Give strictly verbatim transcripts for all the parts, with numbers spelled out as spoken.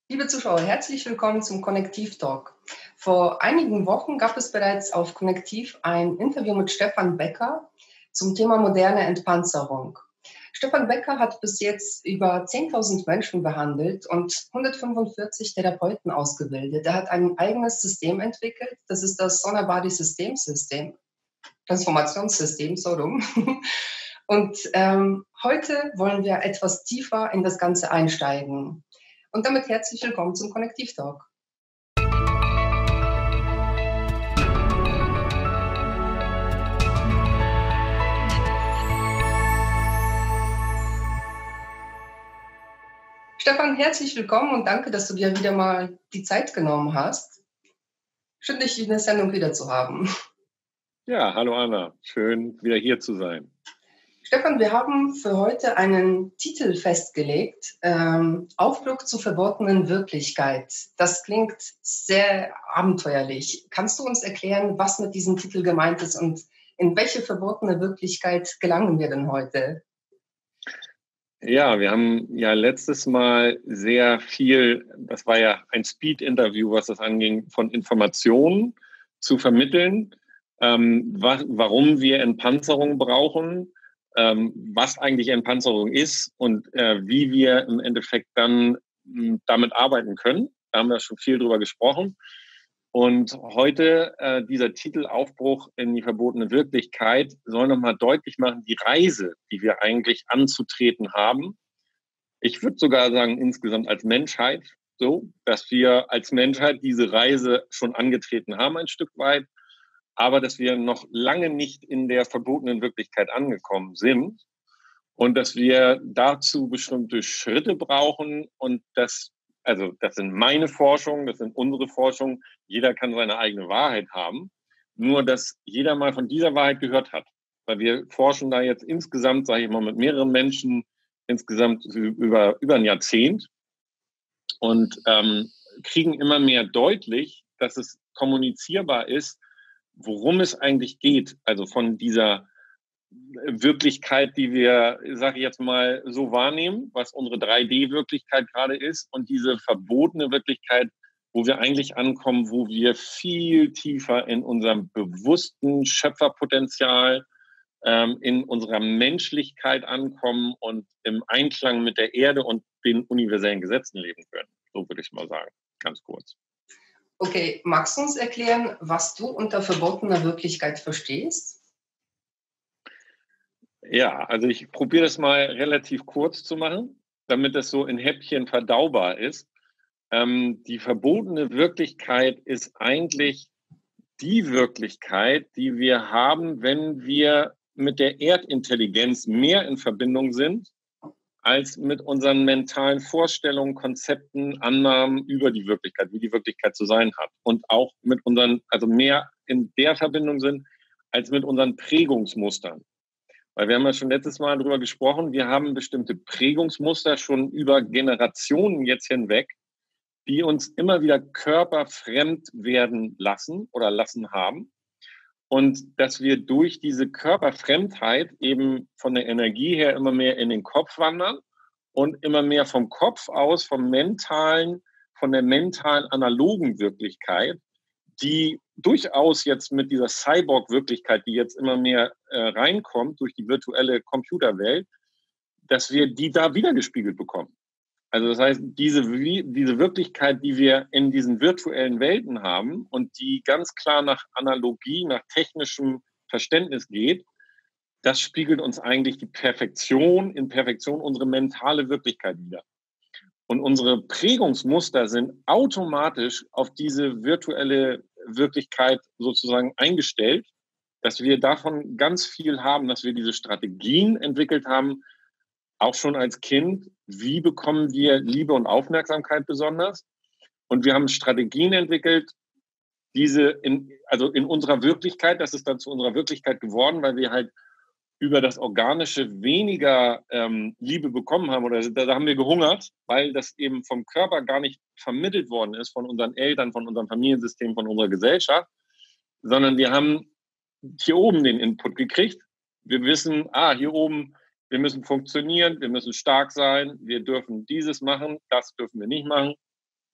Liebe Zuschauer, herzlich willkommen zum Konnektiv Talk. Vor einigen Wochen gab es bereits auf Konnektiv ein Interview mit Stefan Becker zum Thema moderne Entpanzerung. Stefan Becker hat bis jetzt über zehntausend Menschen behandelt und hundertfünfundvierzig Therapeuten ausgebildet. Er hat ein eigenes System entwickelt, das ist das Sonabody-Systemsystem, Transformationssystem, so rum. Und ähm, heute wollen wir etwas tiefer in das Ganze einsteigen. Und damit herzlich willkommen zum Konnektiv Talk. Stefan, herzlich willkommen und danke, dass du dir wieder mal die Zeit genommen hast. Schön, dich in der Sendung wieder zu haben. Ja, hallo Anna. Schön, wieder hier zu sein. Stefan, wir haben für heute einen Titel festgelegt, ähm, Aufbruch zur verbotenen Wirklichkeit. Das klingt sehr abenteuerlich. Kannst du uns erklären, was mit diesem Titel gemeint ist und in welche verbotene Wirklichkeit gelangen wir denn heute? Ja, wir haben ja letztes Mal sehr viel, das war ja ein Speed-Interview, was das anging, von Informationen zu vermitteln, ähm, was, warum wir Entpanzerung brauchen, ähm, was eigentlich Entpanzerung ist und äh, wie wir im Endeffekt dann mh, damit arbeiten können. Da haben wir schon viel drüber gesprochen. Und heute äh, dieser Titel Aufbruch in die verbotene Wirklichkeit soll nochmal deutlich machen, die Reise, die wir eigentlich anzutreten haben. Ich würde sogar sagen, insgesamt als Menschheit, so, dass wir als Menschheit diese Reise schon angetreten haben, ein Stück weit, aber dass wir noch lange nicht in der verbotenen Wirklichkeit angekommen sind und dass wir dazu bestimmte Schritte brauchen und das, also das sind meine Forschungen, das sind unsere Forschungen, jeder kann seine eigene Wahrheit haben, nur dass jeder mal von dieser Wahrheit gehört hat, weil wir forschen da jetzt insgesamt, sage ich mal, mit mehreren Menschen insgesamt über, über ein Jahrzehnt und ähm, kriegen immer mehr deutlich, dass es kommunizierbar ist, worum es eigentlich geht, also von dieser Wirklichkeit, die wir, sage ich jetzt mal, so wahrnehmen, was unsere drei D-Wirklichkeit gerade ist und diese verbotene Wirklichkeit, wo wir eigentlich ankommen, wo wir viel tiefer in unserem bewussten Schöpferpotenzial, ähm, in unserer Menschlichkeit ankommen und im Einklang mit der Erde und den universellen Gesetzen leben können. So würde ich mal sagen, ganz kurz. Okay, magst du uns erklären, was du unter verbotener Wirklichkeit verstehst? Ja, also ich probiere das mal relativ kurz zu machen, damit das so in Häppchen verdaubar ist. Ähm, die verbotene Wirklichkeit ist eigentlich die Wirklichkeit, die wir haben, wenn wir mit der Erdintelligenz mehr in Verbindung sind, als mit unseren mentalen Vorstellungen, Konzepten, Annahmen über die Wirklichkeit, wie die Wirklichkeit zu sein hat. Und auch mit unseren, also mehr in der Verbindung sind, als mit unseren Prägungsmustern. Weil wir haben ja schon letztes Mal darüber gesprochen, wir haben bestimmte Prägungsmuster schon über Generationen jetzt hinweg, die uns immer wieder körperfremd werden lassen oder lassen haben. Und dass wir durch diese Körperfremdheit eben von der Energie her immer mehr in den Kopf wandern und immer mehr vom Kopf aus, vom mentalen, von der mentalen analogen Wirklichkeit, die durchaus jetzt mit dieser Cyborg-Wirklichkeit, die jetzt immer mehr äh, reinkommt durch die virtuelle Computerwelt, dass wir die da wiedergespiegelt bekommen. Also das heißt, diese, diese Wirklichkeit, die wir in diesen virtuellen Welten haben und die ganz klar nach Analogie, nach technischem Verständnis geht, das spiegelt uns eigentlich die Perfektion, in Perfektion unsere mentale Wirklichkeit wider. Und unsere Prägungsmuster sind automatisch auf diese virtuelle Wirklichkeit sozusagen eingestellt, dass wir davon ganz viel haben, dass wir diese Strategien entwickelt haben, auch schon als Kind, wie bekommen wir Liebe und Aufmerksamkeit besonders? Und wir haben Strategien entwickelt, diese in, also in unserer Wirklichkeit, das ist dann zu unserer Wirklichkeit geworden, weil wir halt über das Organische weniger ähm, Liebe bekommen haben oder da, da haben wir gehungert, weil das eben vom Körper gar nicht vermittelt worden ist, von unseren Eltern, von unserem Familiensystem, von unserer Gesellschaft, sondern wir haben hier oben den Input gekriegt. Wir wissen, ah, hier oben, wir müssen funktionieren, wir müssen stark sein, wir dürfen dieses machen, das dürfen wir nicht machen.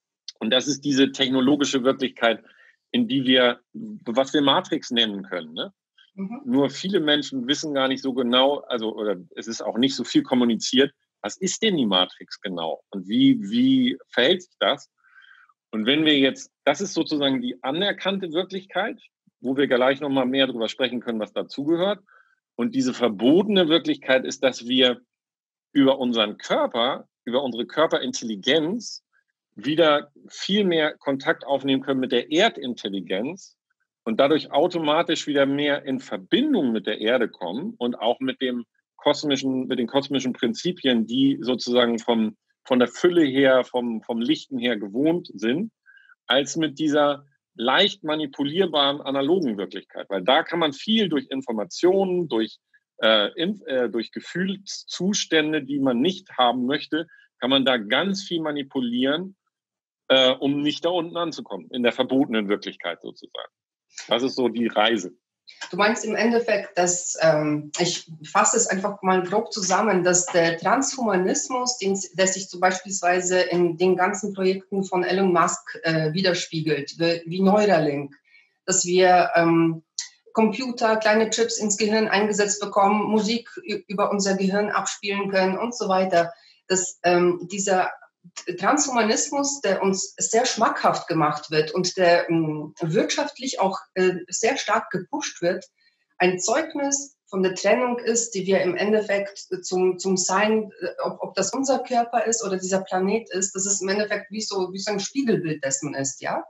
Und das ist diese technologische Wirklichkeit, in die wir, was wir Matrix nennen können. Ne? Mhm. Nur viele Menschen wissen gar nicht so genau, also oder es ist auch nicht so viel kommuniziert, was ist denn die Matrix genau und wie, wie verhält sich das? Und wenn wir jetzt, das ist sozusagen die anerkannte Wirklichkeit, wo wir gleich nochmal mehr darüber sprechen können, was dazugehört. Und diese verbotene Wirklichkeit ist, dass wir über unseren Körper, über unsere Körperintelligenz wieder viel mehr Kontakt aufnehmen können mit der Erdintelligenz und dadurch automatisch wieder mehr in Verbindung mit der Erde kommen und auch mit dem kosmischen, mit den kosmischen Prinzipien, die sozusagen vom, von der Fülle her, vom, vom Lichten her gewohnt sind, als mit dieser leicht manipulierbaren analogen Wirklichkeit. Weil da kann man viel durch Informationen, durch, äh, in, äh, durch Gefühlszustände, die man nicht haben möchte, kann man da ganz viel manipulieren, äh, um nicht da unten anzukommen, in der verbotenen Wirklichkeit sozusagen. Das ist so die Reise. Du meinst im Endeffekt, dass, ähm, ich fasse es einfach mal grob zusammen, dass der Transhumanismus, den, der sich zum beispielsweise in den ganzen Projekten von Elon Musk äh, widerspiegelt, wie, wie Neuralink, dass wir ähm, Computer, kleine Chips ins Gehirn eingesetzt bekommen, Musik über unser Gehirn abspielen können und so weiter, dass ähm, dieser Transhumanismus, der uns sehr schmackhaft gemacht wird und der ähm, wirtschaftlich auch äh, sehr stark gepusht wird, ein Zeugnis von der Trennung ist, die wir im Endeffekt zum, zum Sein, ob, ob das unser Körper ist oder dieser Planet ist, das ist im Endeffekt wie so, wie so ein Spiegelbild dessen ist, ja?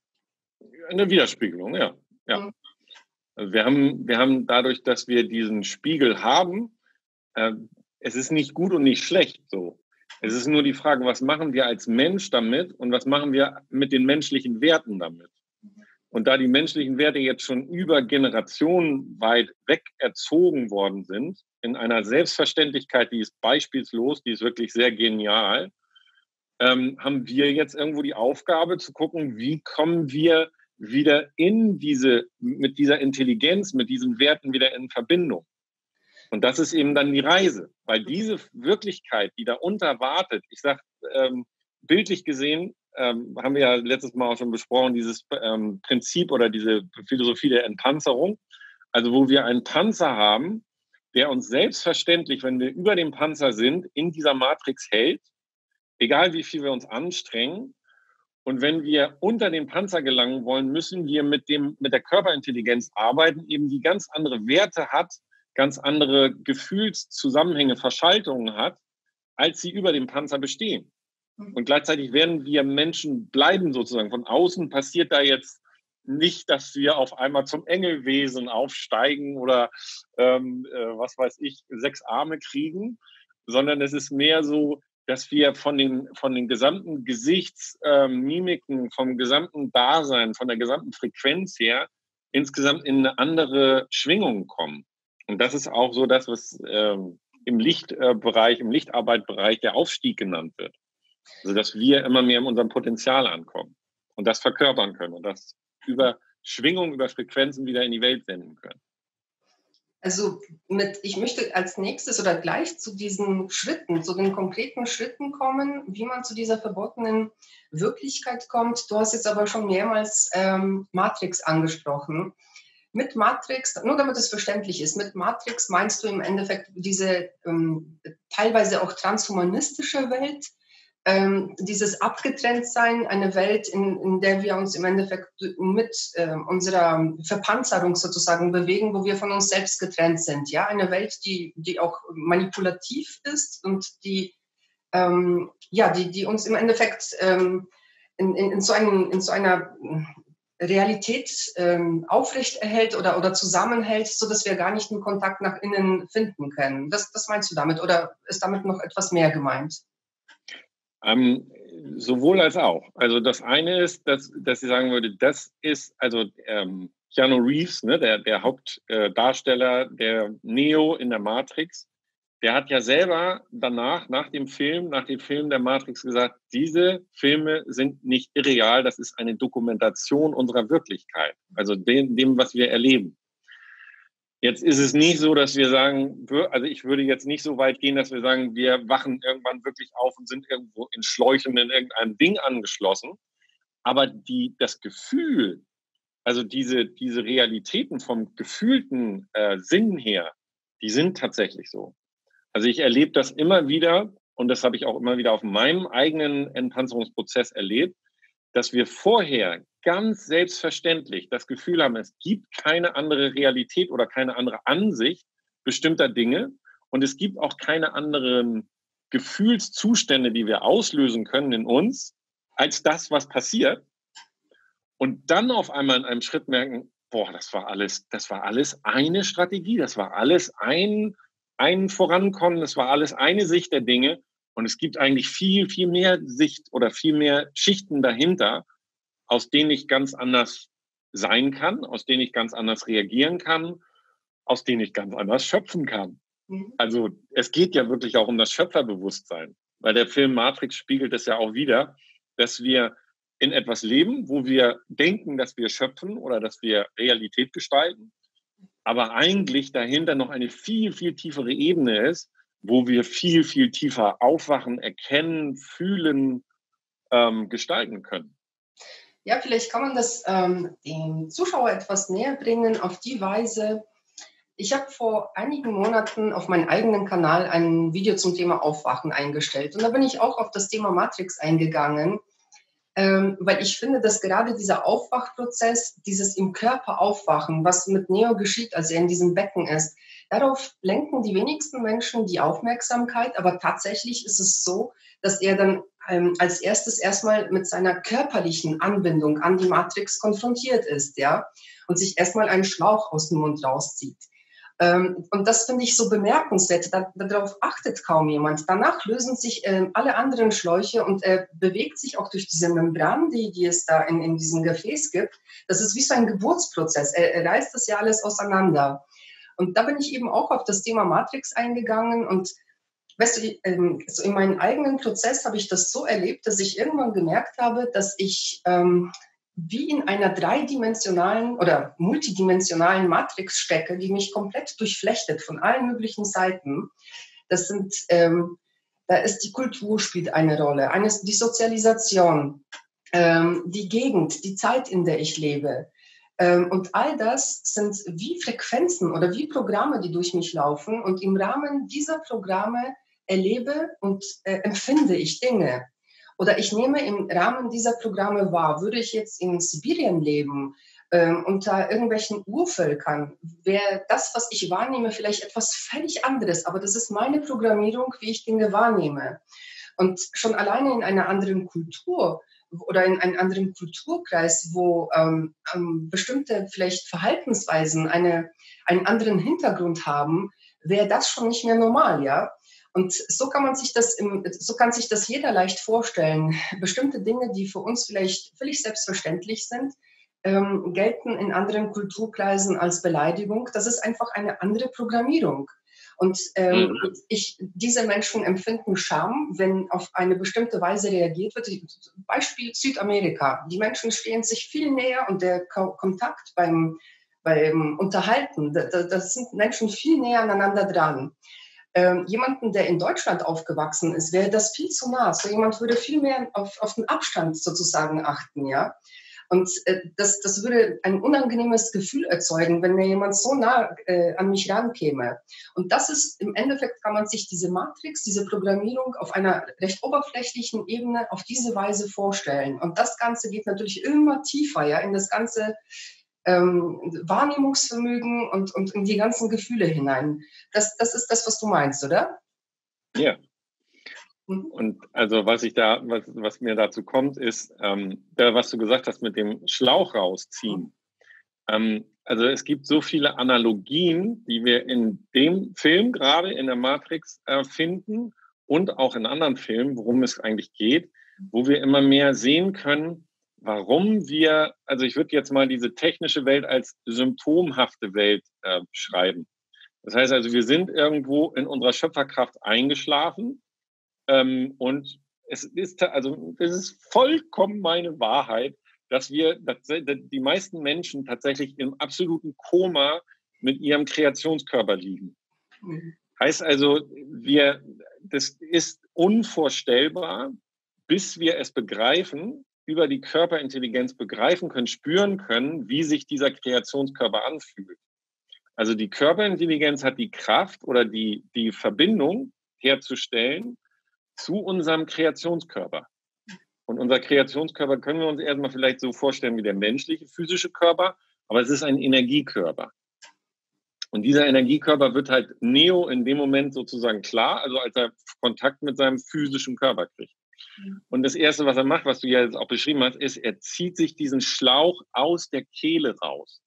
Eine Widerspiegelung, ja. ja. Mhm. Also wir haben, wir haben dadurch, dass wir diesen Spiegel haben, äh, es ist nicht gut und nicht schlecht so. Es ist nur die Frage, was machen wir als Mensch damit und was machen wir mit den menschlichen Werten damit? Und da die menschlichen Werte jetzt schon über Generationen weit weg erzogen worden sind, in einer Selbstverständlichkeit, die ist beispielslos, die ist wirklich sehr genial, ähm, haben wir jetzt irgendwo die Aufgabe zu gucken, wie kommen wir wieder in diese, mit dieser Intelligenz, mit diesen Werten wieder in Verbindung. Und das ist eben dann die Reise, weil diese Wirklichkeit, die da unter wartet, ich sage, ähm, bildlich gesehen, ähm, haben wir ja letztes Mal auch schon besprochen, dieses ähm, Prinzip oder diese Philosophie der Entpanzerung, also wo wir einen Panzer haben, der uns selbstverständlich, wenn wir über dem Panzer sind, in dieser Matrix hält, egal wie viel wir uns anstrengen. Und wenn wir unter den Panzer gelangen wollen, müssen wir mit dem, mit der Körperintelligenz arbeiten, eben die ganz andere Werte hat, ganz andere Gefühlszusammenhänge, Verschaltungen hat, als sie über dem Panzer bestehen. Und gleichzeitig werden wir Menschen bleiben sozusagen. Von außen passiert da jetzt nicht, dass wir auf einmal zum Engelwesen aufsteigen oder ähm, äh, was weiß ich, sechs Arme kriegen, sondern es ist mehr so, dass wir von den, von den gesamten Gesichtsmimiken, ähm, vom gesamten Dasein, von der gesamten Frequenz her insgesamt in eine andere Schwingung kommen. Und das ist auch so das, was ähm, im Lichtbereich, im Lichtarbeitbereich der Aufstieg genannt wird. Also dass wir immer mehr in unserem Potenzial ankommen und das verkörpern können und das über Schwingung, über Frequenzen wieder in die Welt senden können. Also mit, ich möchte als nächstes oder gleich zu diesen Schritten, zu den konkreten Schritten kommen, wie man zu dieser verbotenen Wirklichkeit kommt. Du hast jetzt aber schon mehrmals ähm, Matrix angesprochen. Mit Matrix, nur damit es verständlich ist, mit Matrix meinst du im Endeffekt diese ähm, teilweise auch transhumanistische Welt, ähm, dieses Abgetrenntsein, eine Welt, in, in der wir uns im Endeffekt mit äh, unserer Verpanzerung sozusagen bewegen, wo wir von uns selbst getrennt sind. Ja, eine Welt, die, die auch manipulativ ist und die, ähm, ja, die, die uns im Endeffekt ähm, in, in, in, so einen, in so einer Realität ähm, aufrechterhält oder, oder zusammenhält, sodass wir gar nicht einen Kontakt nach innen finden können. Das, das meinst du damit? Oder ist damit noch etwas mehr gemeint? Ähm, sowohl als auch. Also das eine ist, dass, dass ich sagen würde, das ist, also ähm, Keanu Reeves, ne, der, der Hauptdarsteller äh, der Neo in der Matrix, der hat ja selber danach, nach dem Film, nach dem Film der Matrix gesagt, diese Filme sind nicht irreal, das ist eine Dokumentation unserer Wirklichkeit, also dem, dem, was wir erleben. Jetzt ist es nicht so, dass wir sagen, also ich würde jetzt nicht so weit gehen, dass wir sagen, wir wachen irgendwann wirklich auf und sind irgendwo in Schläuchen in irgendeinem Ding angeschlossen, Aber die, das Gefühl, also diese, diese Realitäten vom gefühlten äh, Sinn her, die sind tatsächlich so. Also ich erlebe das immer wieder, und das habe ich auch immer wieder auf meinem eigenen Entpanzerungsprozess erlebt, dass wir vorher ganz selbstverständlich das Gefühl haben, es gibt keine andere Realität oder keine andere Ansicht bestimmter Dinge und es gibt auch keine anderen Gefühlszustände, die wir auslösen können in uns, als das, was passiert. Und dann auf einmal in einem Schritt merken, boah, das war alles, das war alles eine Strategie, das war alles ein, ein Vorankommen, das war alles eine Sicht der Dinge. Und es gibt eigentlich viel, viel mehr Sicht oder viel mehr Schichten dahinter, aus denen ich ganz anders sein kann, aus denen ich ganz anders reagieren kann, aus denen ich ganz anders schöpfen kann. Mhm. Also es geht ja wirklich auch um das Schöpferbewusstsein, weil der Film Matrix spiegelt es ja auch wider, dass wir in etwas leben, wo wir denken, dass wir schöpfen oder dass wir Realität gestalten, aber eigentlich dahinter noch eine viel, viel tiefere Ebene ist, wo wir viel, viel tiefer aufwachen, erkennen, fühlen, ähm, gestalten können. Ja, vielleicht kann man das ähm, dem Zuschauer etwas näher bringen auf die Weise. Ich habe vor einigen Monaten auf meinem eigenen Kanal ein Video zum Thema Aufwachen eingestellt. Und da bin ich auch auf das Thema Matrix eingegangen, ähm, weil ich finde, dass gerade dieser Aufwachprozess, dieses im Körper aufwachen, was mit Neo geschieht, als er in diesem Becken ist, darauf lenken die wenigsten Menschen die Aufmerksamkeit. Aber tatsächlich ist es so, dass er dann ähm, als erstes erstmal mit seiner körperlichen Anbindung an die Matrix konfrontiert ist, ja, und sich erstmal einen Schlauch aus dem Mund rauszieht. Ähm, und das finde ich so bemerkenswert. Da, darauf achtet kaum jemand. Danach lösen sich ähm, alle anderen Schläuche und er bewegt sich auch durch diese Membran, die, die es da in, in diesem Gefäß gibt. Das ist wie so ein Geburtsprozess. Er, er reißt das ja alles auseinander. Und da bin ich eben auch auf das Thema Matrix eingegangen und weißt du, ähm, so in meinem eigenen Prozess habe ich das so erlebt, dass ich irgendwann gemerkt habe, dass ich ähm, wie in einer dreidimensionalen oder multidimensionalen Matrix stecke, die mich komplett durchflechtet von allen möglichen Seiten. Das sind, ähm, da ist die Kultur spielt eine Rolle, eines, die Sozialisation, ähm, die Gegend, die Zeit, in der ich lebe. Ähm, und all das sind wie Frequenzen oder wie Programme, die durch mich laufen. Und im Rahmen dieser Programme erlebe und äh, empfinde ich Dinge. Oder ich nehme im Rahmen dieser Programme wahr, würde ich jetzt in Sibirien leben, ähm, unter irgendwelchen Urvölkern, wäre das, was ich wahrnehme, vielleicht etwas völlig anderes. Aber das ist meine Programmierung, wie ich Dinge wahrnehme. Und schon alleine in einer anderen Kultur oder in einem anderen Kulturkreis, wo ähm, ähm, bestimmte vielleicht Verhaltensweisen eine, einen anderen Hintergrund haben, wäre das schon nicht mehr normal, ja. Und so kann man sich das, im, so kann sich das jeder leicht vorstellen. Bestimmte Dinge, die für uns vielleicht völlig selbstverständlich sind, ähm, gelten in anderen Kulturkreisen als Beleidigung. Das ist einfach eine andere Programmierung. Und ähm, mhm. ich, diese Menschen empfinden Scham, wenn auf eine bestimmte Weise reagiert wird. Beispiel Südamerika. Die Menschen stehen sich viel näher und der Ko- Kontakt beim, beim Unterhalten, da, das sind Menschen viel näher aneinander dran. Ähm, jemanden, der in Deutschland aufgewachsen ist, wäre das viel zu nah. So jemand würde viel mehr auf, auf den Abstand sozusagen achten, ja. Und äh, das, das würde ein unangenehmes Gefühl erzeugen, wenn mir jemand so nah äh, an mich rankäme. Und das ist, im Endeffekt kann man sich diese Matrix, diese Programmierung auf einer recht oberflächlichen Ebene auf diese Weise vorstellen. Und das Ganze geht natürlich immer tiefer, ja, in das ganze ähm, Wahrnehmungsvermögen und, und in die ganzen Gefühle hinein. Das, das ist das, was du meinst, oder? Ja. Und also was ich da, was, was mir dazu kommt, ist, ähm, da, was du gesagt hast mit dem Schlauch rausziehen. Ähm, also es gibt so viele Analogien, die wir in dem Film gerade in der Matrix äh, finden und auch in anderen Filmen, worum es eigentlich geht, wo wir immer mehr sehen können, warum wir, also ich würde jetzt mal diese technische Welt als symptomhafte Welt äh, beschreiben. Das heißt also, wir sind irgendwo in unserer Schöpferkraft eingeschlafen. Ähm, und es ist, also, es ist vollkommen meine Wahrheit, dass wir, dass die meisten Menschen tatsächlich im absoluten Koma mit ihrem Kreationskörper liegen. Mhm. Heißt also, wir, das ist unvorstellbar, bis wir es begreifen, über die Körperintelligenz begreifen können, spüren können, wie sich dieser Kreationskörper anfühlt. Also die Körperintelligenz hat die Kraft oder die, die Verbindung herzustellen zu unserem Kreationskörper. Und unser Kreationskörper können wir uns erstmal vielleicht so vorstellen wie der menschliche physische Körper, aber es ist ein Energiekörper. Und dieser Energiekörper wird halt Neo in dem Moment sozusagen klar, also als er Kontakt mit seinem physischen Körper kriegt. Und das Erste, was er macht, was du ja jetzt auch beschrieben hast, ist, er zieht sich diesen Schlauch aus der Kehle raus.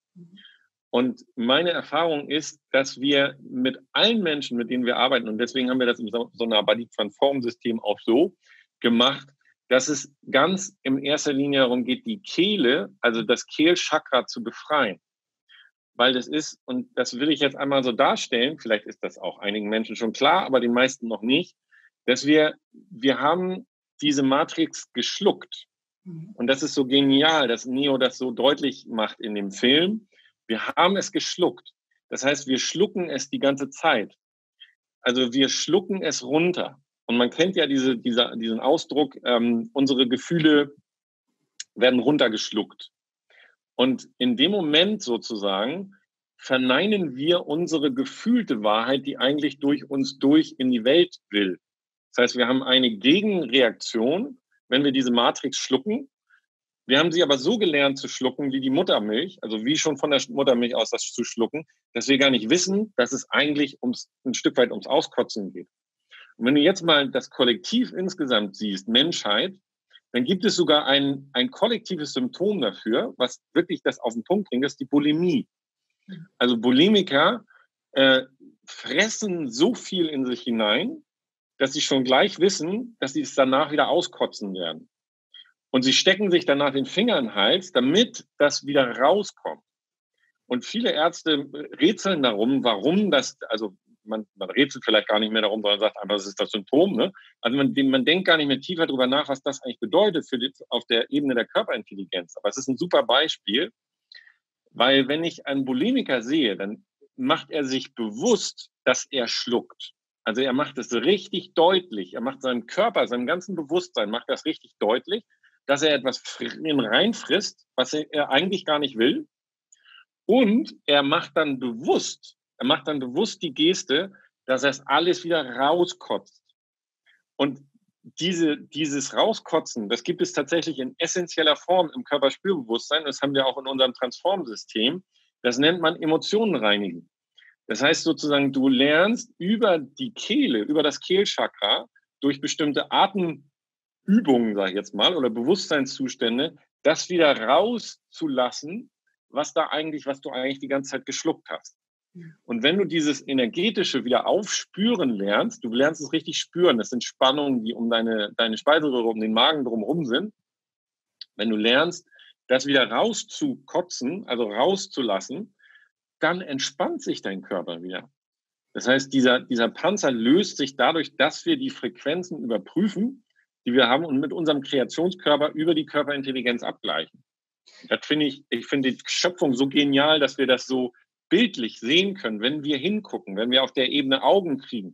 Und meine Erfahrung ist, dass wir mit allen Menschen, mit denen wir arbeiten, und deswegen haben wir das im Sonarbody-Transform-System auch so gemacht, dass es ganz in erster Linie darum geht, die Kehle, also das Kehlchakra zu befreien. Weil das ist, und das will ich jetzt einmal so darstellen, vielleicht ist das auch einigen Menschen schon klar, aber den meisten noch nicht, dass wir, wir haben diese Matrix geschluckt. Und das ist so genial, dass Neo das so deutlich macht in dem Film. Wir haben es geschluckt. Das heißt, wir schlucken es die ganze Zeit. Also wir schlucken es runter. Und man kennt ja diese, diese, diesen Ausdruck, ähm, unsere Gefühle werden runtergeschluckt. Und in dem Moment sozusagen verneinen wir unsere gefühlte Wahrheit, die eigentlich durch uns durch in die Welt will. Das heißt, wir haben eine Gegenreaktion, wenn wir diese Matrix schlucken. Wir haben sie aber so gelernt zu schlucken wie die Muttermilch, also wie schon von der Muttermilch aus das zu schlucken, dass wir gar nicht wissen, dass es eigentlich ums, ein Stück weit ums Auskotzen geht. Und wenn du jetzt mal das Kollektiv insgesamt siehst, Menschheit, dann gibt es sogar ein, ein kollektives Symptom dafür, was wirklich das auf den Punkt bringt, das ist die Bulimie. Also Bulimiker äh, fressen so viel in sich hinein, dass sie schon gleich wissen, dass sie es danach wieder auskotzen werden. Und sie stecken sich danach den Finger in den Hals, damit das wieder rauskommt. Und viele Ärzte rätseln darum, warum das, also man, man rätselt vielleicht gar nicht mehr darum, sondern sagt einfach, das ist das Symptom. Ne? Also man, man denkt gar nicht mehr tiefer darüber nach, was das eigentlich bedeutet für die, auf der Ebene der Körperintelligenz. Aber es ist ein super Beispiel, weil wenn ich einen Bulimiker sehe, dann macht er sich bewusst, dass er schluckt. Also er macht es richtig deutlich. Er macht seinem Körper, seinem ganzen Bewusstsein, macht das richtig deutlich, dass er etwas reinfrisst, was er eigentlich gar nicht will. Und er macht dann bewusst, er macht dann bewusst die Geste, dass er es alles wieder rauskotzt. Und diese, dieses Rauskotzen, das gibt es tatsächlich in essentieller Form im Körperspürbewusstsein. Das haben wir auch in unserem Transform-System. Das nennt man Emotionen reinigen. Das heißt sozusagen, du lernst über die Kehle, über das Kehlchakra, durch bestimmte Atemübungen, sage ich jetzt mal, oder Bewusstseinszustände, das wieder rauszulassen, was da eigentlich, was du eigentlich die ganze Zeit geschluckt hast. Und wenn du dieses Energetische wieder aufspüren lernst, du lernst es richtig spüren, das sind Spannungen, die um deine, deine Speiseröhre, um den Magen drumherum sind. Wenn du lernst, das wieder rauszukotzen, also rauszulassen, dann entspannt sich dein Körper wieder. Das heißt, dieser, dieser Panzer löst sich dadurch, dass wir die Frequenzen überprüfen, die wir haben und mit unserem Kreationskörper über die Körperintelligenz abgleichen. Das finde ich, ich finde die Schöpfung so genial, dass wir das so bildlich sehen können, wenn wir hingucken, wenn wir auf der Ebene Augen kriegen.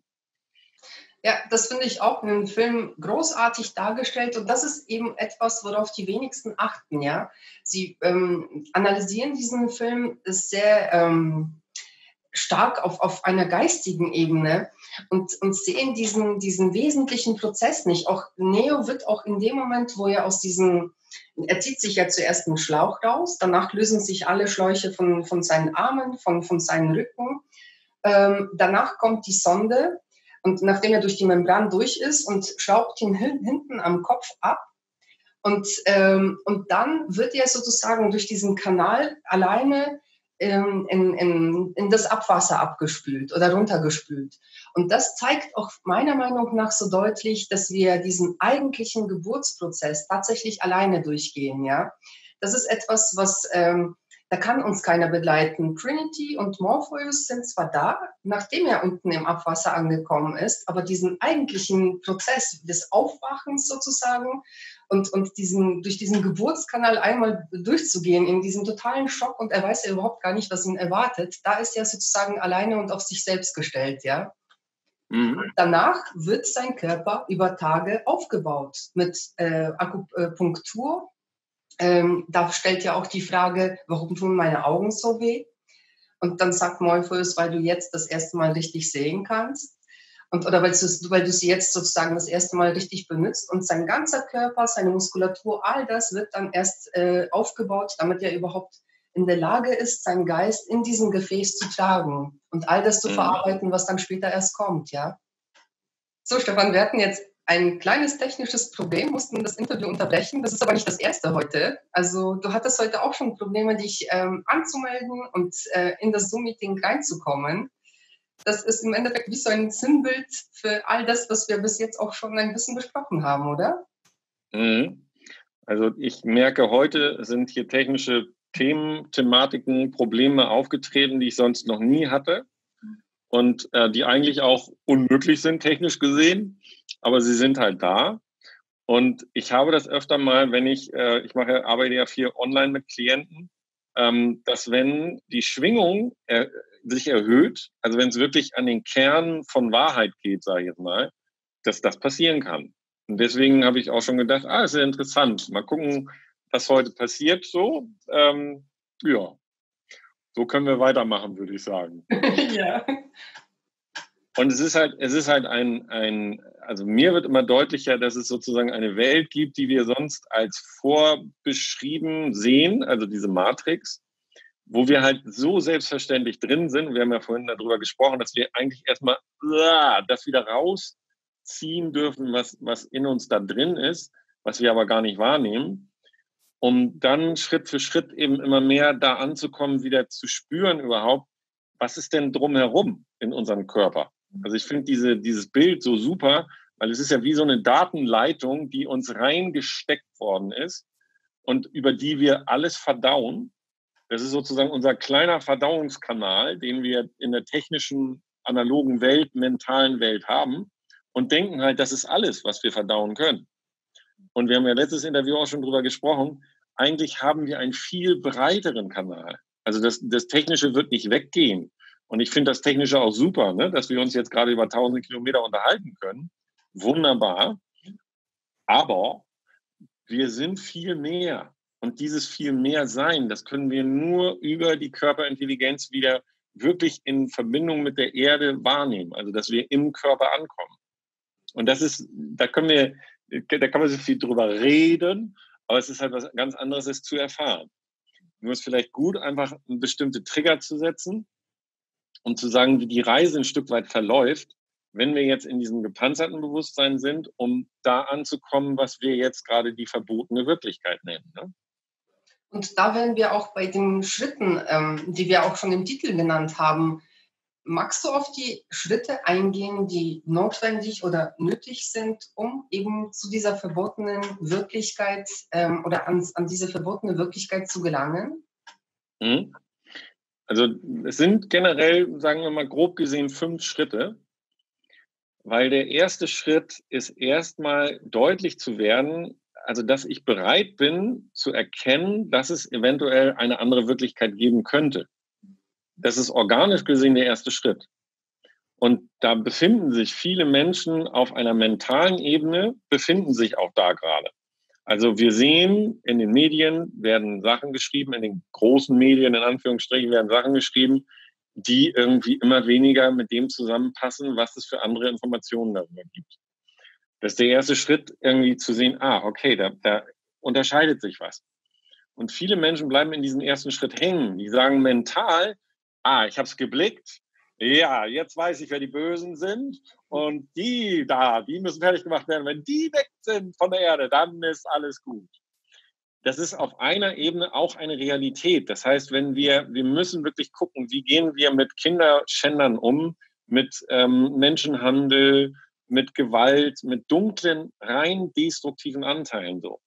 Ja, das finde ich auch in dem Film großartig dargestellt und das ist eben etwas, worauf die wenigsten achten, ja. Sie ähm, analysieren diesen Film sehr ähm, stark auf, auf einer geistigen Ebene und, und sehen diesen, diesen wesentlichen Prozess nicht. Auch Neo wird auch in dem Moment, wo er aus diesem, er zieht sich ja zuerst einen Schlauch raus, danach lösen sich alle Schläuche von, von seinen Armen, von, von seinem Rücken. Ähm, danach kommt die Sonde und nachdem er durch die Membran durch ist und schraubt ihn hin, hinten am Kopf ab. Und, ähm, und dann wird er sozusagen durch diesen Kanal alleine in, in, in das Abwasser abgespült oder runtergespült. Und das zeigt auch meiner Meinung nach so deutlich, dass wir diesen eigentlichen Geburtsprozess tatsächlich alleine durchgehen. Ja, das ist etwas, was ähm, da kann uns keiner begleiten. Trinity und Morpheus sind zwar da, nachdem er unten im Abwasser angekommen ist, aber diesen eigentlichen Prozess des Aufwachens sozusagen und, und diesen, durch diesen Geburtskanal einmal durchzugehen, in diesem totalen Schock und er weiß ja überhaupt gar nicht, was ihn erwartet, da ist er sozusagen alleine und auf sich selbst gestellt, ja. Mhm. Danach wird sein Körper über Tage aufgebaut mit äh, Akupunktur Ähm, da stellt ja auch die Frage, warum tun meine Augen so weh? Und dann sagt Morpheus, weil du jetzt das erste Mal richtig sehen kannst. Und, oder weil du, weil du sie jetzt sozusagen das erste Mal richtig benutzt. Und sein ganzer Körper, seine Muskulatur, all das wird dann erst äh, aufgebaut, damit er überhaupt in der Lage ist, seinen Geist in diesem Gefäß zu tragen und all das zu Mhm. verarbeiten, was dann später erst kommt, ja. So, Stefan, wir hatten jetzt ein kleines technisches Problem, mussten das Interview unterbrechen. Das ist aber nicht das erste heute. Also du hattest heute auch schon Probleme, dich ähm, anzumelden und äh, in das Zoom-Meeting reinzukommen. Das ist im Endeffekt wie so ein Sinnbild für all das, was wir bis jetzt auch schon ein bisschen besprochen haben, oder? Mhm. Also ich merke, heute sind hier technische Themen, Thematiken, Probleme aufgetreten, die ich sonst noch nie hatte und äh, die eigentlich auch unmöglich sind, technisch gesehen, aber sie sind halt da. Und ich habe das öfter mal, wenn ich, äh, ich mache, arbeite ja viel online mit Klienten, ähm, dass wenn die Schwingung äh, sich erhöht, also wenn es wirklich an den Kern von Wahrheit geht, sage ich jetzt mal, dass das passieren kann. Und deswegen habe ich auch schon gedacht, ah, ist ja interessant. Mal gucken, was heute passiert so. Ähm, ja, so können wir weitermachen, würde ich sagen. Ja. Und es ist halt, es ist halt ein, ein, also mir wird immer deutlicher, dass es sozusagen eine Welt gibt, die wir sonst als vorbeschrieben sehen, also diese Matrix, wo wir halt so selbstverständlich drin sind. Wir haben ja vorhin darüber gesprochen, dass wir eigentlich erstmal uh, das wieder rausziehen dürfen, was, was in uns da drin ist, was wir aber gar nicht wahrnehmen, um dann Schritt für Schritt eben immer mehr da anzukommen, wieder zu spüren überhaupt, was ist denn drumherum in unserem Körper? Also ich finde diese, dieses Bild so super, weil es ist ja wie so eine Datenleitung, die uns reingesteckt worden ist und über die wir alles verdauen. Das ist sozusagen unser kleiner Verdauungskanal, den wir in der technischen, analogen Welt, mentalen Welt haben und denken halt, das ist alles, was wir verdauen können. Und wir haben ja letztes Interview auch schon drüber gesprochen, eigentlich haben wir einen viel breiteren Kanal. Also das, das Technische wird nicht weggehen. Und ich finde das Technische auch super, ne? Dass wir uns jetzt gerade über tausende Kilometer unterhalten können. Wunderbar. Aber wir sind viel mehr. Und dieses viel mehr Sein, das können wir nur über die Körperintelligenz wieder wirklich in Verbindung mit der Erde wahrnehmen. Also, dass wir im Körper ankommen. Und das ist, da können wir, da kann man so viel drüber reden, aber es ist halt was ganz anderes, es zu erfahren. Nur ist vielleicht gut, einfach einen bestimmten Trigger zu setzen und zu sagen, wie die Reise ein Stück weit verläuft, wenn wir jetzt in diesem gepanzerten Bewusstsein sind, um da anzukommen, was wir jetzt gerade die verbotene Wirklichkeit nennen. Ne? Und da wären wir auch bei den Schritten, ähm, die wir auch schon im Titel genannt haben. Magst du auf die Schritte eingehen, die notwendig oder nötig sind, um eben zu dieser verbotenen Wirklichkeit ähm, oder an, an diese verbotene Wirklichkeit zu gelangen? Mhm. Also es sind generell, sagen wir mal grob gesehen, fünf Schritte, weil der erste Schritt ist erstmal deutlich zu werden, also dass ich bereit bin zu erkennen, dass es eventuell eine andere Wirklichkeit geben könnte. Das ist organisch gesehen der erste Schritt. Und da befinden sich viele Menschen auf einer mentalen Ebene, befinden sich auch da gerade. Also wir sehen, in den Medien werden Sachen geschrieben, in den großen Medien, in Anführungsstrichen, werden Sachen geschrieben, die irgendwie immer weniger mit dem zusammenpassen, was es für andere Informationen darüber gibt. Das ist der erste Schritt, irgendwie zu sehen, ah, okay, da, da unterscheidet sich was. Und viele Menschen bleiben in diesem ersten Schritt hängen. Die sagen mental, ah, ich habe es geblickt, ja, jetzt weiß ich, wer die Bösen sind und die da, die müssen fertig gemacht werden. Wenn die weg sind von der Erde, dann ist alles gut. Das ist auf einer Ebene auch eine Realität. Das heißt, wenn wir, wir müssen wirklich gucken, wie gehen wir mit Kinderschändern um, mit ähm, Menschenhandel, mit Gewalt, mit dunklen, rein destruktiven Anteilen so.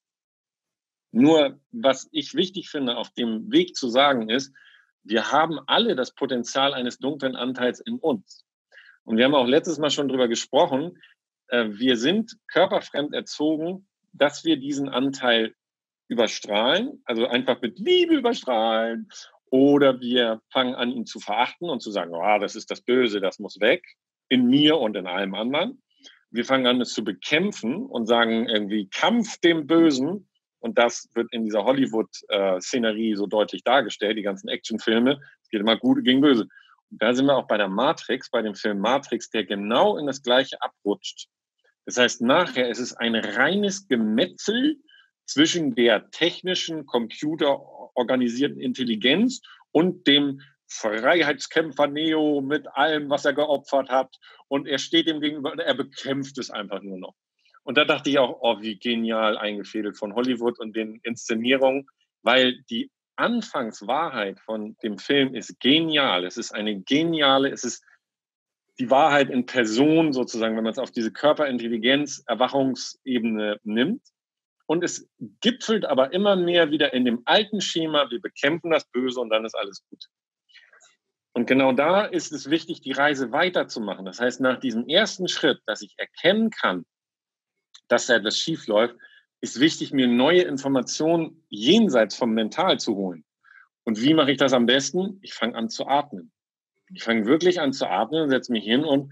Nur, was ich wichtig finde, auf dem Weg zu sagen ist, wir haben alle das Potenzial eines dunklen Anteils in uns. Und wir haben auch letztes Mal schon drüber gesprochen, äh, wir sind körperfremd erzogen, dass wir diesen Anteil überstrahlen, also einfach mit Liebe überstrahlen, oder wir fangen an, ihn zu verachten und zu sagen, oh, das ist das Böse, das muss weg, in mir und in allem anderen. Wir fangen an, es zu bekämpfen und sagen irgendwie Kampf dem Bösen. Und das wird in dieser Hollywood-Szenerie so deutlich dargestellt, die ganzen Actionfilme. Es geht immer gut gegen böse. Und da sind wir auch bei der Matrix, bei dem Film Matrix, der genau in das Gleiche abrutscht. Das heißt, nachher ist es ein reines Gemetzel zwischen der technischen, computerorganisierten Intelligenz und dem Freiheitskämpfer Neo mit allem, was er geopfert hat. Und er steht ihm gegenüber und er bekämpft es einfach nur noch. Und da dachte ich auch, oh, wie genial eingefädelt von Hollywood und den Inszenierungen, weil die Anfangswahrheit von dem Film ist genial. Es ist eine geniale, es ist die Wahrheit in Person sozusagen, wenn man es auf diese Körperintelligenz, Erwachungsebene nimmt. Und es gipfelt aber immer mehr wieder in dem alten Schema, wir bekämpfen das Böse und dann ist alles gut. Und genau da ist es wichtig, die Reise weiterzumachen. Das heißt, nach diesem ersten Schritt, dass ich erkennen kann, dass da etwas schief läuft, ist wichtig, mir neue Informationen jenseits vom Mental zu holen. Und wie mache ich das am besten? Ich fange an zu atmen. Ich fange wirklich an zu atmen und setze mich hin und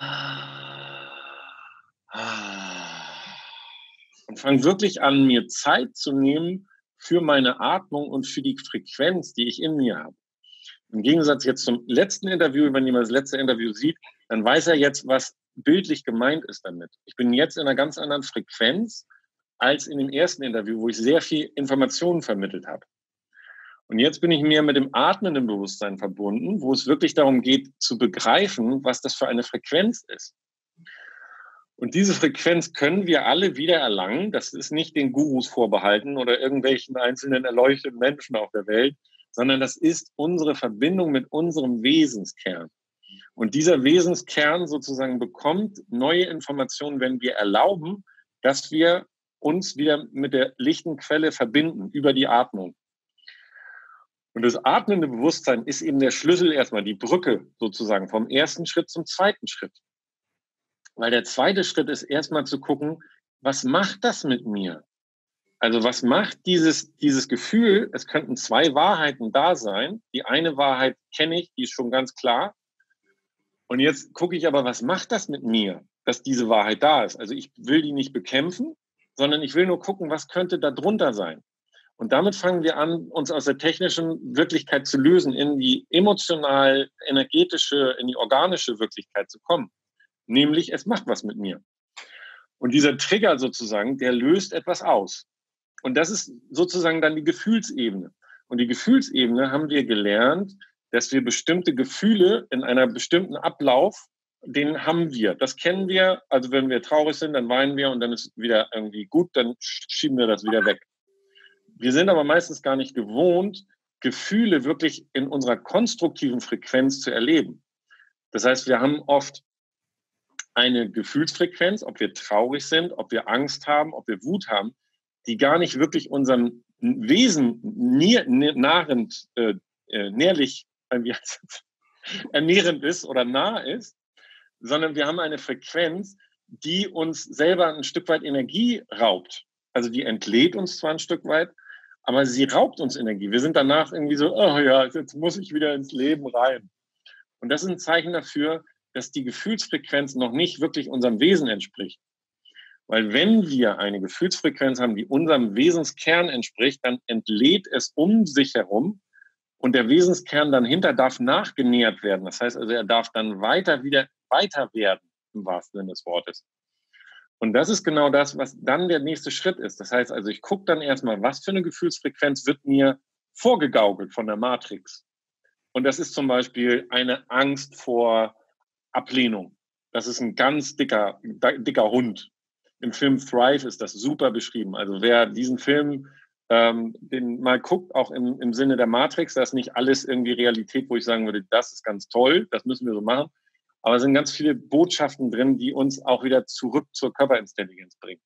und fange wirklich an, mir Zeit zu nehmen für meine Atmung und für die Frequenz, die ich in mir habe. Im Gegensatz jetzt zum letzten Interview, wenn jemand das letzte Interview sieht, dann weiß er jetzt, was bildlich gemeint ist damit. Ich bin jetzt in einer ganz anderen Frequenz als in dem ersten Interview, wo ich sehr viel Informationen vermittelt habe. Und jetzt bin ich mehr mit dem atmenden Bewusstsein verbunden, wo es wirklich darum geht, zu begreifen, was das für eine Frequenz ist. Und diese Frequenz können wir alle wieder erlangen. Das ist nicht den Gurus vorbehalten oder irgendwelchen einzelnen erleuchteten Menschen auf der Welt, sondern das ist unsere Verbindung mit unserem Wesenskern. Und dieser Wesenskern sozusagen bekommt neue Informationen, wenn wir erlauben, dass wir uns wieder mit der lichten Quelle verbinden über die Atmung. Und das atmende Bewusstsein ist eben der Schlüssel erstmal, die Brücke sozusagen vom ersten Schritt zum zweiten Schritt. Weil der zweite Schritt ist erstmal zu gucken, was macht das mit mir? Also was macht dieses, dieses Gefühl, es könnten zwei Wahrheiten da sein. Die eine Wahrheit kenne ich, die ist schon ganz klar. Und jetzt gucke ich aber, was macht das mit mir, dass diese Wahrheit da ist? Also ich will die nicht bekämpfen, sondern ich will nur gucken, was könnte da drunter sein? Und damit fangen wir an, uns aus der technischen Wirklichkeit zu lösen, in die emotional, energetische, in die organische Wirklichkeit zu kommen. Nämlich, es macht was mit mir. Und dieser Trigger sozusagen, der löst etwas aus. Und das ist sozusagen dann die Gefühlsebene. Und die Gefühlsebene haben wir gelernt, dass wir bestimmte Gefühle in einer bestimmten Ablauf, den haben wir. Das kennen wir. Also wenn wir traurig sind, dann weinen wir und dann ist wieder irgendwie gut, dann schieben wir das wieder weg. Wir sind aber meistens gar nicht gewohnt, Gefühle wirklich in unserer konstruktiven Frequenz zu erleben. Das heißt, wir haben oft eine Gefühlsfrequenz, ob wir traurig sind, ob wir Angst haben, ob wir Wut haben, die gar nicht wirklich unserem Wesen nahrend, äh, nährlich, wie heißt das? ernährend ist oder nah ist, sondern wir haben eine Frequenz, die uns selber ein Stück weit Energie raubt. Also die entlädt uns zwar ein Stück weit, aber sie raubt uns Energie. Wir sind danach irgendwie so, oh ja, jetzt muss ich wieder ins Leben rein. Und das ist ein Zeichen dafür, dass die Gefühlsfrequenz noch nicht wirklich unserem Wesen entspricht. Weil wenn wir eine Gefühlsfrequenz haben, die unserem Wesenskern entspricht, dann entlädt es um sich herum und der Wesenskern dann hinter darf nachgenährt werden. Das heißt also, er darf dann weiter wieder weiter werden, im wahrsten Sinne des Wortes. Und das ist genau das, was dann der nächste Schritt ist. Das heißt also, ich gucke dann erstmal, was für eine Gefühlsfrequenz wird mir vorgegaukelt von der Matrix. Und das ist zum Beispiel eine Angst vor Ablehnung. Das ist ein ganz dicker, dicker Hund. Im Film Thrive ist das super beschrieben. Also wer diesen Film ähm, den mal guckt, auch im, im Sinne der Matrix, da ist nicht alles irgendwie Realität, wo ich sagen würde, das ist ganz toll, das müssen wir so machen. Aber es sind ganz viele Botschaften drin, die uns auch wieder zurück zur Körperintelligenz bringen.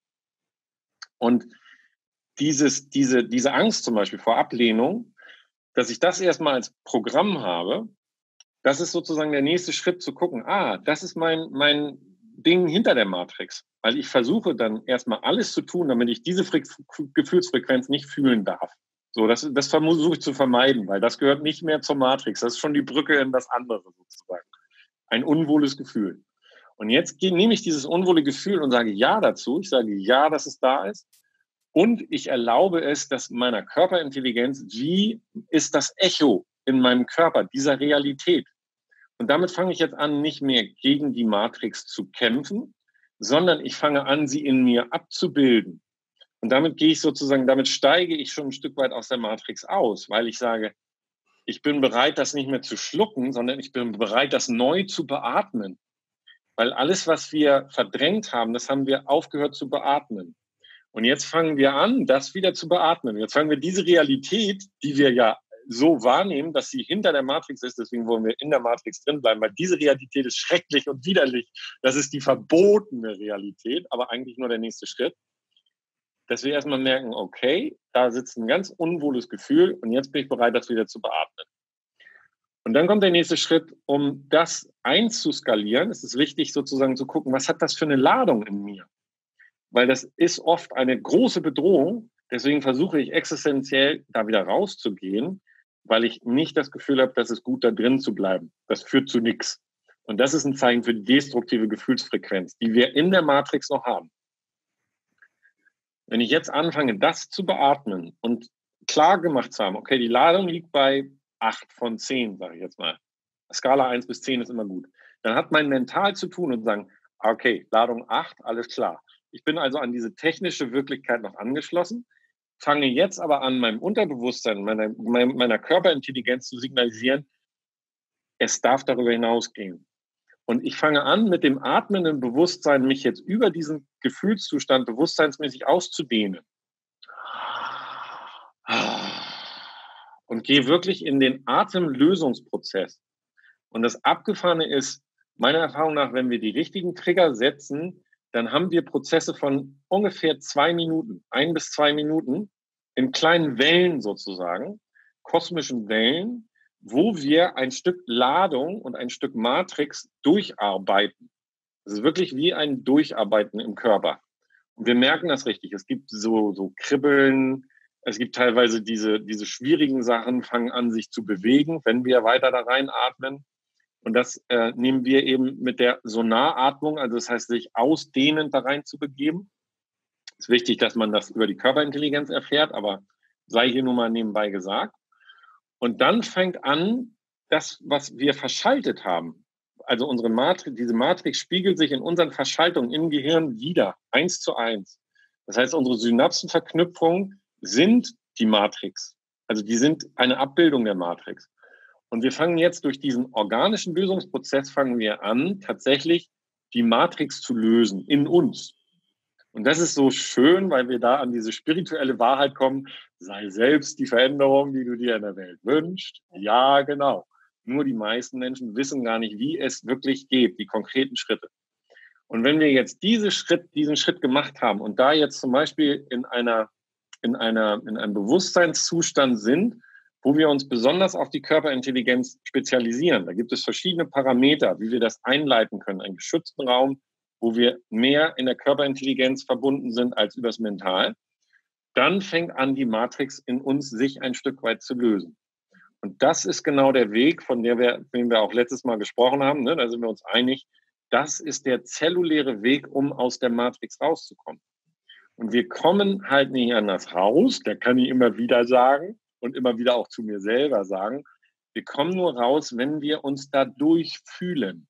Und dieses, diese, diese Angst zum Beispiel vor Ablehnung, dass ich das erstmal als Programm habe, das ist sozusagen der nächste Schritt zu gucken, ah, das ist mein, mein Ding hinter der Matrix. Weil ich versuche dann erstmal alles zu tun, damit ich diese Fre- Gefühlsfrequenz nicht fühlen darf. So, das, das versuche ich zu vermeiden, weil das gehört nicht mehr zur Matrix. Das ist schon die Brücke in das andere sozusagen. Ein unwohles Gefühl. Und jetzt nehme ich dieses unwohle Gefühl und sage Ja dazu. Ich sage Ja, dass es da ist. Und ich erlaube es, dass meiner Körperintelligenz, wie ist das Echo in meinem Körper, dieser Realität? Und damit fange ich jetzt an, nicht mehr gegen die Matrix zu kämpfen, sondern ich fange an, sie in mir abzubilden. Und damit gehe ich sozusagen, damit steige ich schon ein Stück weit aus der Matrix aus, weil ich sage, ich bin bereit, das nicht mehr zu schlucken, sondern ich bin bereit, das neu zu beatmen. Weil alles, was wir verdrängt haben, das haben wir aufgehört zu beatmen. Und jetzt fangen wir an, das wieder zu beatmen. Jetzt fangen wir diese Realität, die wir ja so wahrnehmen, dass sie hinter der Matrix ist, deswegen wollen wir in der Matrix drin bleiben, weil diese Realität ist schrecklich und widerlich. Das ist die verbotene Realität, aber eigentlich nur der nächste Schritt. Dass wir erstmal merken, okay, da sitzt ein ganz unwohles Gefühl und jetzt bin ich bereit, das wieder zu beatmen. Und dann kommt der nächste Schritt, um das einzuskalieren. Es ist wichtig, sozusagen zu gucken, was hat das für eine Ladung in mir? Weil das ist oft eine große Bedrohung. Deswegen versuche ich existenziell da wieder rauszugehen, weil ich nicht das Gefühl habe, dass es gut da drin zu bleiben. Das führt zu nichts. Und das ist ein Zeichen für die destruktive Gefühlsfrequenz, die wir in der Matrix noch haben. Wenn ich jetzt anfange, das zu beatmen und klar gemacht zu haben, okay, die Ladung liegt bei acht von zehn, sage ich jetzt mal. Skala eins bis zehn ist immer gut. Dann hat mein Mental zu tun und sagen, okay, Ladung acht, alles klar. Ich bin also an diese technische Wirklichkeit noch angeschlossen, fange jetzt aber an, meinem Unterbewusstsein, meiner, meiner Körperintelligenz zu signalisieren, es darf darüber hinausgehen. Und ich fange an, mit dem atmenden Bewusstsein, mich jetzt über diesen Gefühlszustand bewusstseinsmäßig auszudehnen. Und gehe wirklich in den Atemlösungsprozess. Und das Abgefahrene ist, meiner Erfahrung nach, wenn wir die richtigen Trigger setzen, dann haben wir Prozesse von ungefähr zwei Minuten, ein bis zwei Minuten, in kleinen Wellen sozusagen, kosmischen Wellen, wo wir ein Stück Ladung und ein Stück Matrix durcharbeiten. Das ist wirklich wie ein Durcharbeiten im Körper. Und wir merken das richtig. Es gibt so, so Kribbeln, es gibt teilweise diese, diese schwierigen Sachen, fangen an, sich zu bewegen, wenn wir weiter da reinatmen. Und das äh, nehmen wir eben mit der Sonaratmung, also das heißt, sich ausdehnend da rein zu begeben. Es ist wichtig, dass man das über die Körperintelligenz erfährt, aber sei hier nur mal nebenbei gesagt. Und dann fängt an, das, was wir verschaltet haben, also unsere Matrix, diese Matrix spiegelt sich in unseren Verschaltungen im Gehirn wieder, eins zu eins. Das heißt, unsere Synapsenverknüpfungen sind die Matrix. Also die sind eine Abbildung der Matrix. Und wir fangen jetzt durch diesen organischen Lösungsprozess, fangen wir an, tatsächlich die Matrix zu lösen in uns. Und das ist so schön, weil wir da an diese spirituelle Wahrheit kommen, sei selbst die Veränderung, die du dir in der Welt wünschst. Ja, genau. Nur die meisten Menschen wissen gar nicht, wie es wirklich geht, die konkreten Schritte. Und wenn wir jetzt diese Schritt, diesen Schritt gemacht haben und da jetzt zum Beispiel in einer, in einer, in einem Bewusstseinszustand sind, wo wir uns besonders auf die Körperintelligenz spezialisieren. Da gibt es verschiedene Parameter, wie wir das einleiten können. Einen geschützten Raum, wo wir mehr in der Körperintelligenz verbunden sind als übers Mental. Dann fängt an, die Matrix in uns sich ein Stück weit zu lösen. Und das ist genau der Weg, von dem wir, den wir auch letztes Mal gesprochen haben. Ne? Da sind wir uns einig. Das ist der zelluläre Weg, um aus der Matrix rauszukommen. Und wir kommen halt nicht anders raus. Da kann ich immer wieder sagen und immer wieder auch zu mir selber sagen. Wir kommen nur raus, wenn wir uns dadurch fühlen.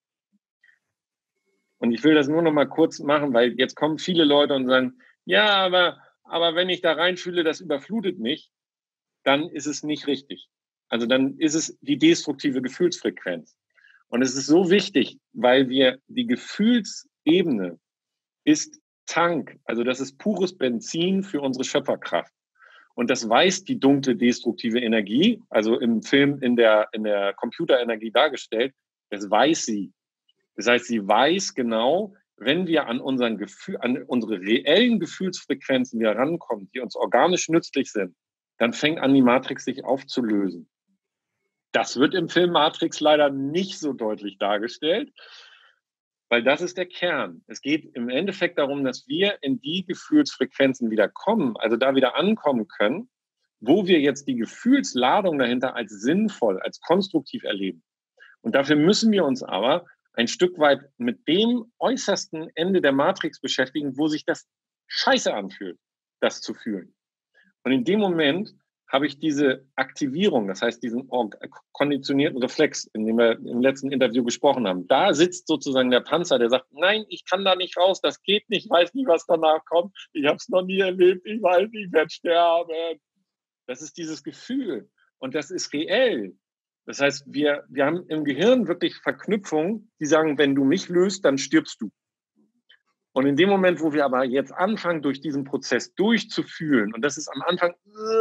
Und ich will das nur noch mal kurz machen, weil jetzt kommen viele Leute und sagen, ja, aber, aber wenn ich da reinfühle, das überflutet mich, dann ist es nicht richtig. Also dann ist es die destruktive Gefühlsfrequenz. Und es ist so wichtig, weil wir die Gefühlsebene ist Tank, also das ist pures Benzin für unsere Schöpferkraft. Und das weiß die dunkle destruktive Energie, also im Film in der, in der Computerenergie dargestellt, das weiß sie. Das heißt, sie weiß genau, wenn wir an unseren Gefühl, an unsere reellen Gefühlsfrequenzen wieder rankommen, die uns organisch nützlich sind, dann fängt an, die Matrix sich aufzulösen. Das wird im Film Matrix leider nicht so deutlich dargestellt, weil das ist der Kern. Es geht im Endeffekt darum, dass wir in die Gefühlsfrequenzen wieder kommen, also da wieder ankommen können, wo wir jetzt die Gefühlsladung dahinter als sinnvoll, als konstruktiv erleben. Und dafür müssen wir uns aber ein Stück weit mit dem äußersten Ende der Matrix beschäftigen, wo sich das scheiße anfühlt. das zu fühlen. Und in dem Moment habe ich diese Aktivierung, das heißt diesen konditionierten Reflex, in dem wir im letzten Interview gesprochen haben. Da sitzt sozusagen der Panzer, der sagt, nein, ich kann da nicht raus, das geht nicht, ich weiß nicht, was danach kommt, ich habe es noch nie erlebt, ich weiß nicht, ich werde sterben. Das ist dieses Gefühl und das ist reell. Das heißt, wir, wir haben im Gehirn wirklich Verknüpfungen, die sagen, wenn du mich löst, dann stirbst du. Und in dem Moment, wo wir aber jetzt anfangen, durch diesen Prozess durchzufühlen, und das ist am Anfang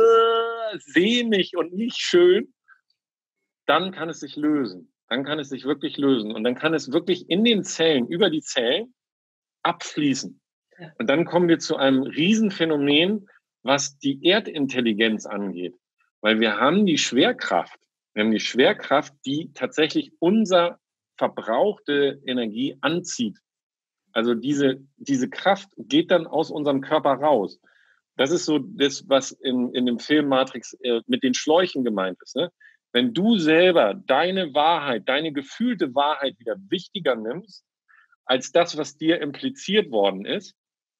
äh, sehnig und nicht schön, dann kann es sich lösen. Dann kann es sich wirklich lösen. Und dann kann es wirklich in den Zellen, über die Zellen, abfließen. Ja. Und dann kommen wir zu einem Riesenphänomen, was die Erdintelligenz angeht. Weil wir haben die Schwerkraft. Wir haben die Schwerkraft, die tatsächlich unser verbrauchte Energie anzieht. Also diese, diese Kraft geht dann aus unserem Körper raus. Das ist so das, was in, in dem Film Matrix äh, mit den Schläuchen gemeint ist. Ne? Wenn du selber deine Wahrheit, deine gefühlte Wahrheit wieder wichtiger nimmst, als das, was dir impliziert worden ist,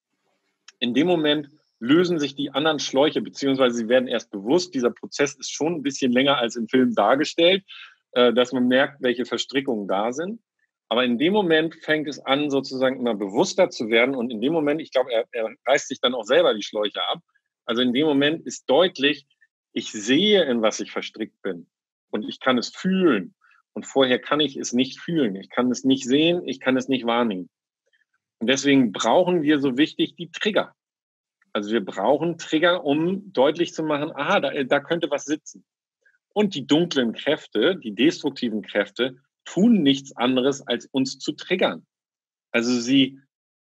in dem Moment lösen sich die anderen Schläuche, beziehungsweise sie werden erst bewusst. Dieser Prozess ist schon ein bisschen länger als im Film dargestellt, äh, dass man merkt, welche Verstrickungen da sind. Aber in dem Moment fängt es an, sozusagen immer bewusster zu werden. Und in dem Moment, ich glaube, er, er reißt sich dann auch selber die Schläuche ab. Also in dem Moment ist deutlich, ich sehe, in was ich verstrickt bin. Und ich kann es fühlen. Und vorher kann ich es nicht fühlen. Ich kann es nicht sehen, ich kann es nicht wahrnehmen. Und deswegen brauchen wir so wichtig die Trigger. Also wir brauchen Trigger, um deutlich zu machen, aha, da, da könnte was sitzen. Und die dunklen Kräfte, die destruktiven Kräfte, tun nichts anderes, als uns zu triggern. Also sie,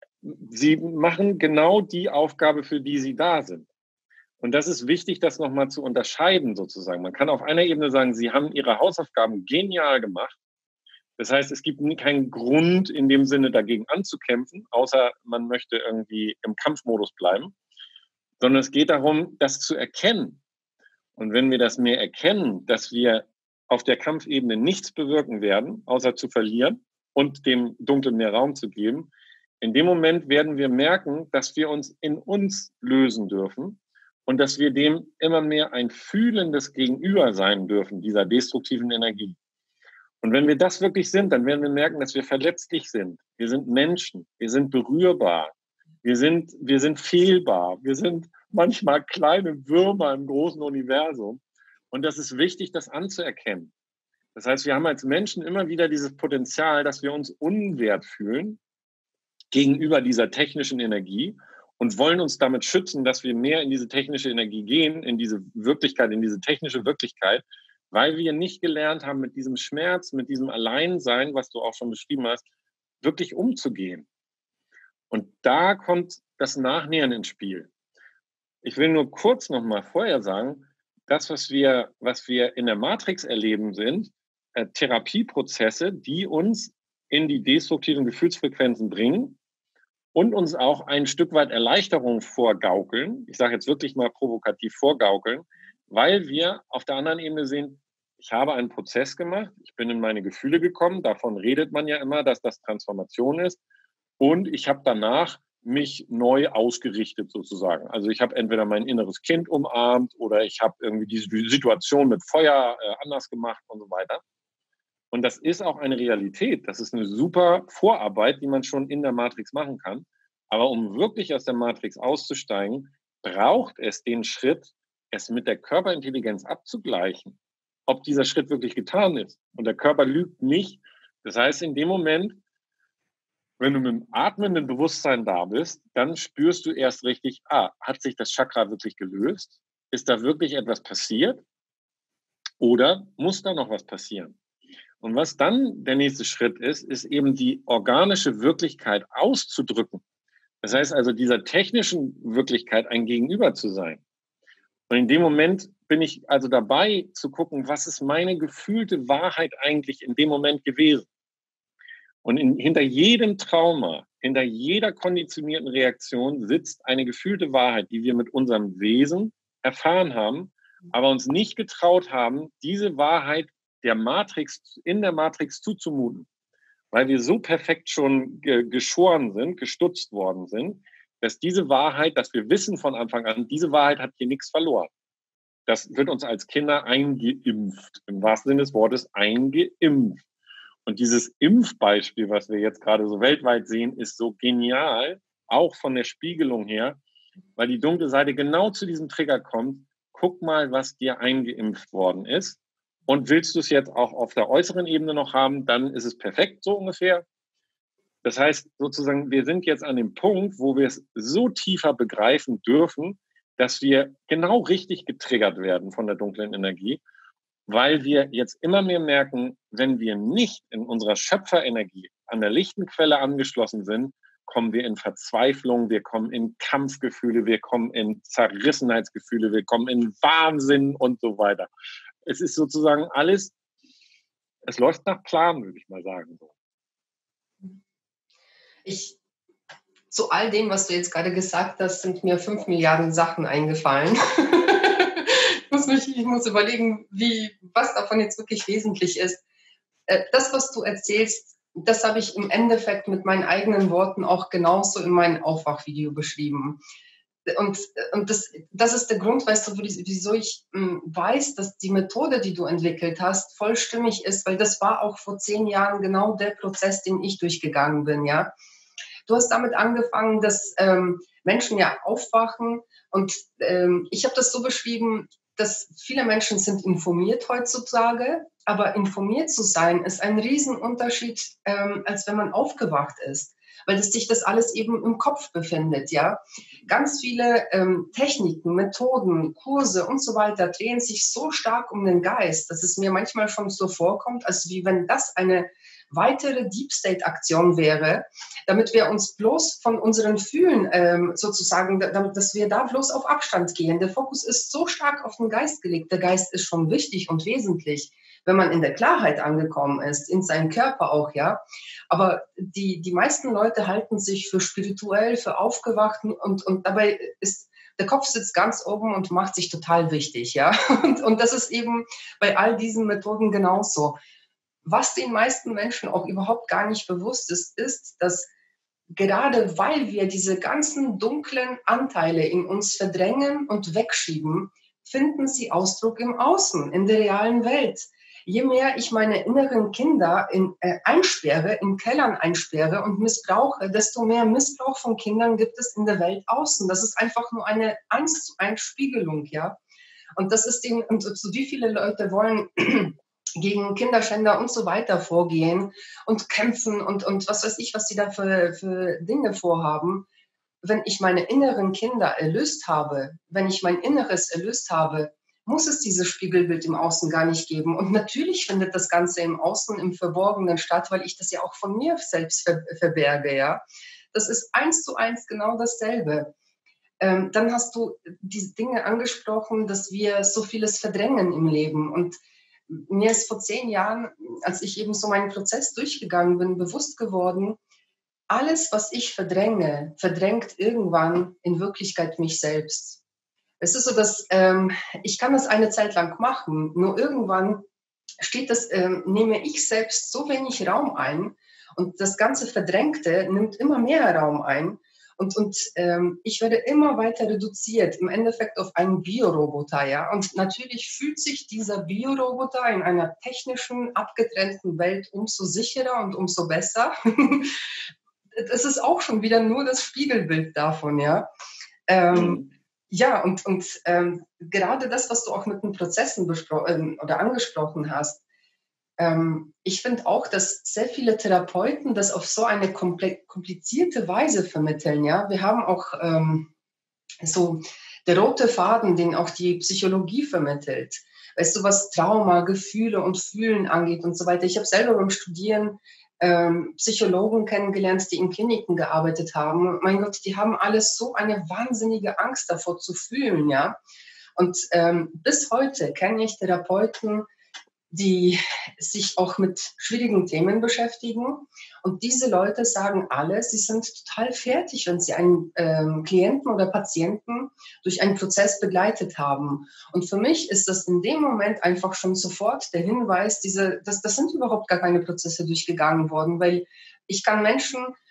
sie machen genau die Aufgabe, für die sie da sind. Und das ist wichtig, das nochmal zu unterscheiden sozusagen. Man kann auf einer Ebene sagen, sie haben ihre Hausaufgaben genial gemacht. Das heißt, es gibt keinen Grund in dem Sinne dagegen anzukämpfen, außer man möchte irgendwie im Kampfmodus bleiben, sondern es geht darum, das zu erkennen. Und wenn wir das mehr erkennen, dass wir auf der Kampfebene nichts bewirken werden, außer zu verlieren und dem Dunklen mehr Raum zu geben, in dem Moment werden wir merken, dass wir uns in uns lösen dürfen und dass wir dem immer mehr ein fühlendes Gegenüber sein dürfen, dieser destruktiven Energie. Und wenn wir das wirklich sind, dann werden wir merken, dass wir verletzlich sind. Wir sind Menschen, wir sind berührbar, wir sind, wir sind fehlbar, wir sind manchmal kleine Würmer im großen Universum. Und das ist wichtig, das anzuerkennen. Das heißt, wir haben als Menschen immer wieder dieses Potenzial, dass wir uns unwert fühlen gegenüber dieser technischen Energie und wollen uns damit schützen, dass wir mehr in diese technische Energie gehen, in diese Wirklichkeit, in diese technische Wirklichkeit, weil wir nicht gelernt haben, mit diesem Schmerz, mit diesem Alleinsein, was du auch schon beschrieben hast, wirklich umzugehen. Und da kommt das Nachnähern ins Spiel. Ich will nur kurz noch mal vorher sagen, das, was wir, was wir in der Matrix erleben, sind äh, Therapieprozesse, die uns in die destruktiven Gefühlsfrequenzen bringen und uns auch ein Stück weit Erleichterung vorgaukeln. Ich sage jetzt wirklich mal provokativ vorgaukeln, weil wir auf der anderen Ebene sehen, ich habe einen Prozess gemacht, ich bin in meine Gefühle gekommen, davon redet man ja immer, dass das Transformation ist, und ich habe danach mich neu ausgerichtet sozusagen. Also ich habe entweder mein inneres Kind umarmt oder ich habe irgendwie diese Situation mit Feuer äh, anders gemacht und so weiter. Und das ist auch eine Realität. Das ist eine super Vorarbeit, die man schon in der Matrix machen kann. Aber um wirklich aus der Matrix auszusteigen, braucht es den Schritt, es mit der Körperintelligenz abzugleichen, ob dieser Schritt wirklich getan ist. Und der Körper lügt nicht. Das heißt, in dem Moment, wenn du mit dem atmenden Bewusstsein da bist, dann spürst du erst richtig, ah, hat sich das Chakra wirklich gelöst? Ist da wirklich etwas passiert? Oder muss da noch was passieren? Und was dann der nächste Schritt ist, ist eben die organische Wirklichkeit auszudrücken. Das heißt also, dieser technischen Wirklichkeit ein Gegenüber zu sein. Und in dem Moment bin ich also dabei zu gucken, was ist meine gefühlte Wahrheit eigentlich in dem Moment gewesen? Und in, hinter jedem Trauma, hinter jeder konditionierten Reaktion sitzt eine gefühlte Wahrheit, die wir mit unserem Wesen erfahren haben, aber uns nicht getraut haben, diese Wahrheit der Matrix, in der Matrix zuzumuten, weil wir so perfekt schon ge- geschoren sind, gestutzt worden sind, dass diese Wahrheit, dass wir wissen von Anfang an, diese Wahrheit hat hier nichts verloren. Das wird uns als Kinder eingeimpft, im wahrsten Sinne des Wortes eingeimpft. Und dieses Impfbeispiel, was wir jetzt gerade so weltweit sehen, ist so genial, auch von der Spiegelung her, weil die dunkle Seite genau zu diesem Trigger kommt. Guck mal, was dir eingeimpft worden ist. Und willst du es jetzt auch auf der äußeren Ebene noch haben, dann ist es perfekt, so ungefähr. Das heißt sozusagen, wir sind jetzt an dem Punkt, wo wir es so tiefer begreifen dürfen, dass wir genau richtig getriggert werden von der dunklen Energie, weil wir jetzt immer mehr merken, wenn wir nicht in unserer Schöpferenergie an der lichten Quelle angeschlossen sind, kommen wir in Verzweiflung, wir kommen in Kampfgefühle, wir kommen in Zerrissenheitsgefühle, wir kommen in Wahnsinn und so weiter. Es ist sozusagen alles, es läuft nach Plan, würde ich mal sagen. Ich Zu all dem, was du jetzt gerade gesagt hast, sind mir fünf Milliarden Sachen eingefallen. ich, muss mich, ich muss überlegen, wie, was davon jetzt wirklich wesentlich ist. Das, was du erzählst, das habe ich im Endeffekt mit meinen eigenen Worten auch genauso in meinem Aufwachvideo beschrieben. Und, und das, das ist der Grund, weißt du, wieso ich mh, weiß, dass die Methode, die du entwickelt hast, vollstimmig ist, weil das war auch vor zehn Jahren genau der Prozess, den ich durchgegangen bin, ja. Du hast damit angefangen, dass ähm, Menschen ja aufwachen und ähm, ich habe das so beschrieben, dass viele Menschen sind informiert heutzutage, aber informiert zu sein ist ein Riesenunterschied, ähm, als wenn man aufgewacht ist, weil es sich das alles eben im Kopf befindet, ja. Ganz viele ähm, Techniken, Methoden, Kurse und so weiter drehen sich so stark um den Geist, dass es mir manchmal schon so vorkommt, als wie wenn das eine weitere Deep State Aktion wäre, damit wir uns bloß von unseren Fühlen ähm, sozusagen, damit, dass wir da bloß auf Abstand gehen. Der Fokus ist so stark auf den Geist gelegt. Der Geist ist schon wichtig und wesentlich, wenn man in der Klarheit angekommen ist, in seinem Körper auch, ja. Aber die, die meisten Leute halten sich für spirituell, für aufgewacht und, und dabei ist der Kopf sitzt ganz oben und macht sich total wichtig, ja. Und, und das ist eben bei all diesen Methoden genauso. Was den meisten Menschen auch überhaupt gar nicht bewusst ist, ist, dass gerade weil wir diese ganzen dunklen Anteile in uns verdrängen und wegschieben, finden sie Ausdruck im Außen, in der realen Welt. Je mehr ich meine inneren Kinder in, äh, einsperre, in Kellern einsperre und missbrauche, desto mehr Missbrauch von Kindern gibt es in der Welt außen. Das ist einfach nur eine eins zu eins Spiegelung, ja. Und das ist den, und so wie viele Leute wollen gegen Kinderschänder und so weiter vorgehen und kämpfen und, und was weiß ich, was sie da für, für Dinge vorhaben. Wenn ich meine inneren Kinder erlöst habe, wenn ich mein Inneres erlöst habe, muss es dieses Spiegelbild im Außen gar nicht geben. Und natürlich findet das Ganze im Außen, im Verborgenen statt, weil ich das ja auch von mir selbst ver- verberge, ja. Das ist eins zu eins genau dasselbe. Ähm, dann hast du diese Dinge angesprochen, dass wir so vieles verdrängen im Leben. Und mir ist vor zehn Jahren, als ich eben so meinen Prozess durchgegangen bin, bewusst geworden, alles, was ich verdränge, verdrängt irgendwann in Wirklichkeit mich selbst. Es ist so, dass ähm, ich kann das eine Zeit lang machen, nur irgendwann steht das, ähm, nehme ich selbst so wenig Raum ein und das ganze Verdrängte nimmt immer mehr Raum ein. Und, und ähm, ich werde immer weiter reduziert, im Endeffekt auf einen Bioroboter, ja. Und natürlich fühlt sich dieser Bioroboter in einer technischen, abgetrennten Welt umso sicherer und umso besser. Das ist auch schon wieder nur das Spiegelbild davon, ja. Ähm, mhm. Ja, und, und ähm, gerade das, was du auch mit den Prozessen bespro- oder angesprochen hast, Ähm, ich finde auch, dass sehr viele Therapeuten das auf so eine komplizierte Weise vermitteln. Ja, wir haben auch ähm, so der rote Faden, den auch die Psychologie vermittelt. Weißt du, was Trauma, Gefühle und Fühlen angeht und so weiter. Ich habe selber beim Studieren ähm, Psychologen kennengelernt, die in Kliniken gearbeitet haben. Mein Gott, die haben alles so eine wahnsinnige Angst davor zu fühlen, ja. Und ähm, bis heute kenne ich Therapeuten, die sich auch mit schwierigen Themen beschäftigen. Und diese Leute sagen alle, sie sind total fertig, wenn sie einen ähm, Klienten oder Patienten durch einen Prozess begleitet haben. Und für mich ist das in dem Moment einfach schon sofort der Hinweis, diese, das, das sind überhaupt gar keine Prozesse durchgegangen worden, weil ich kann Menschen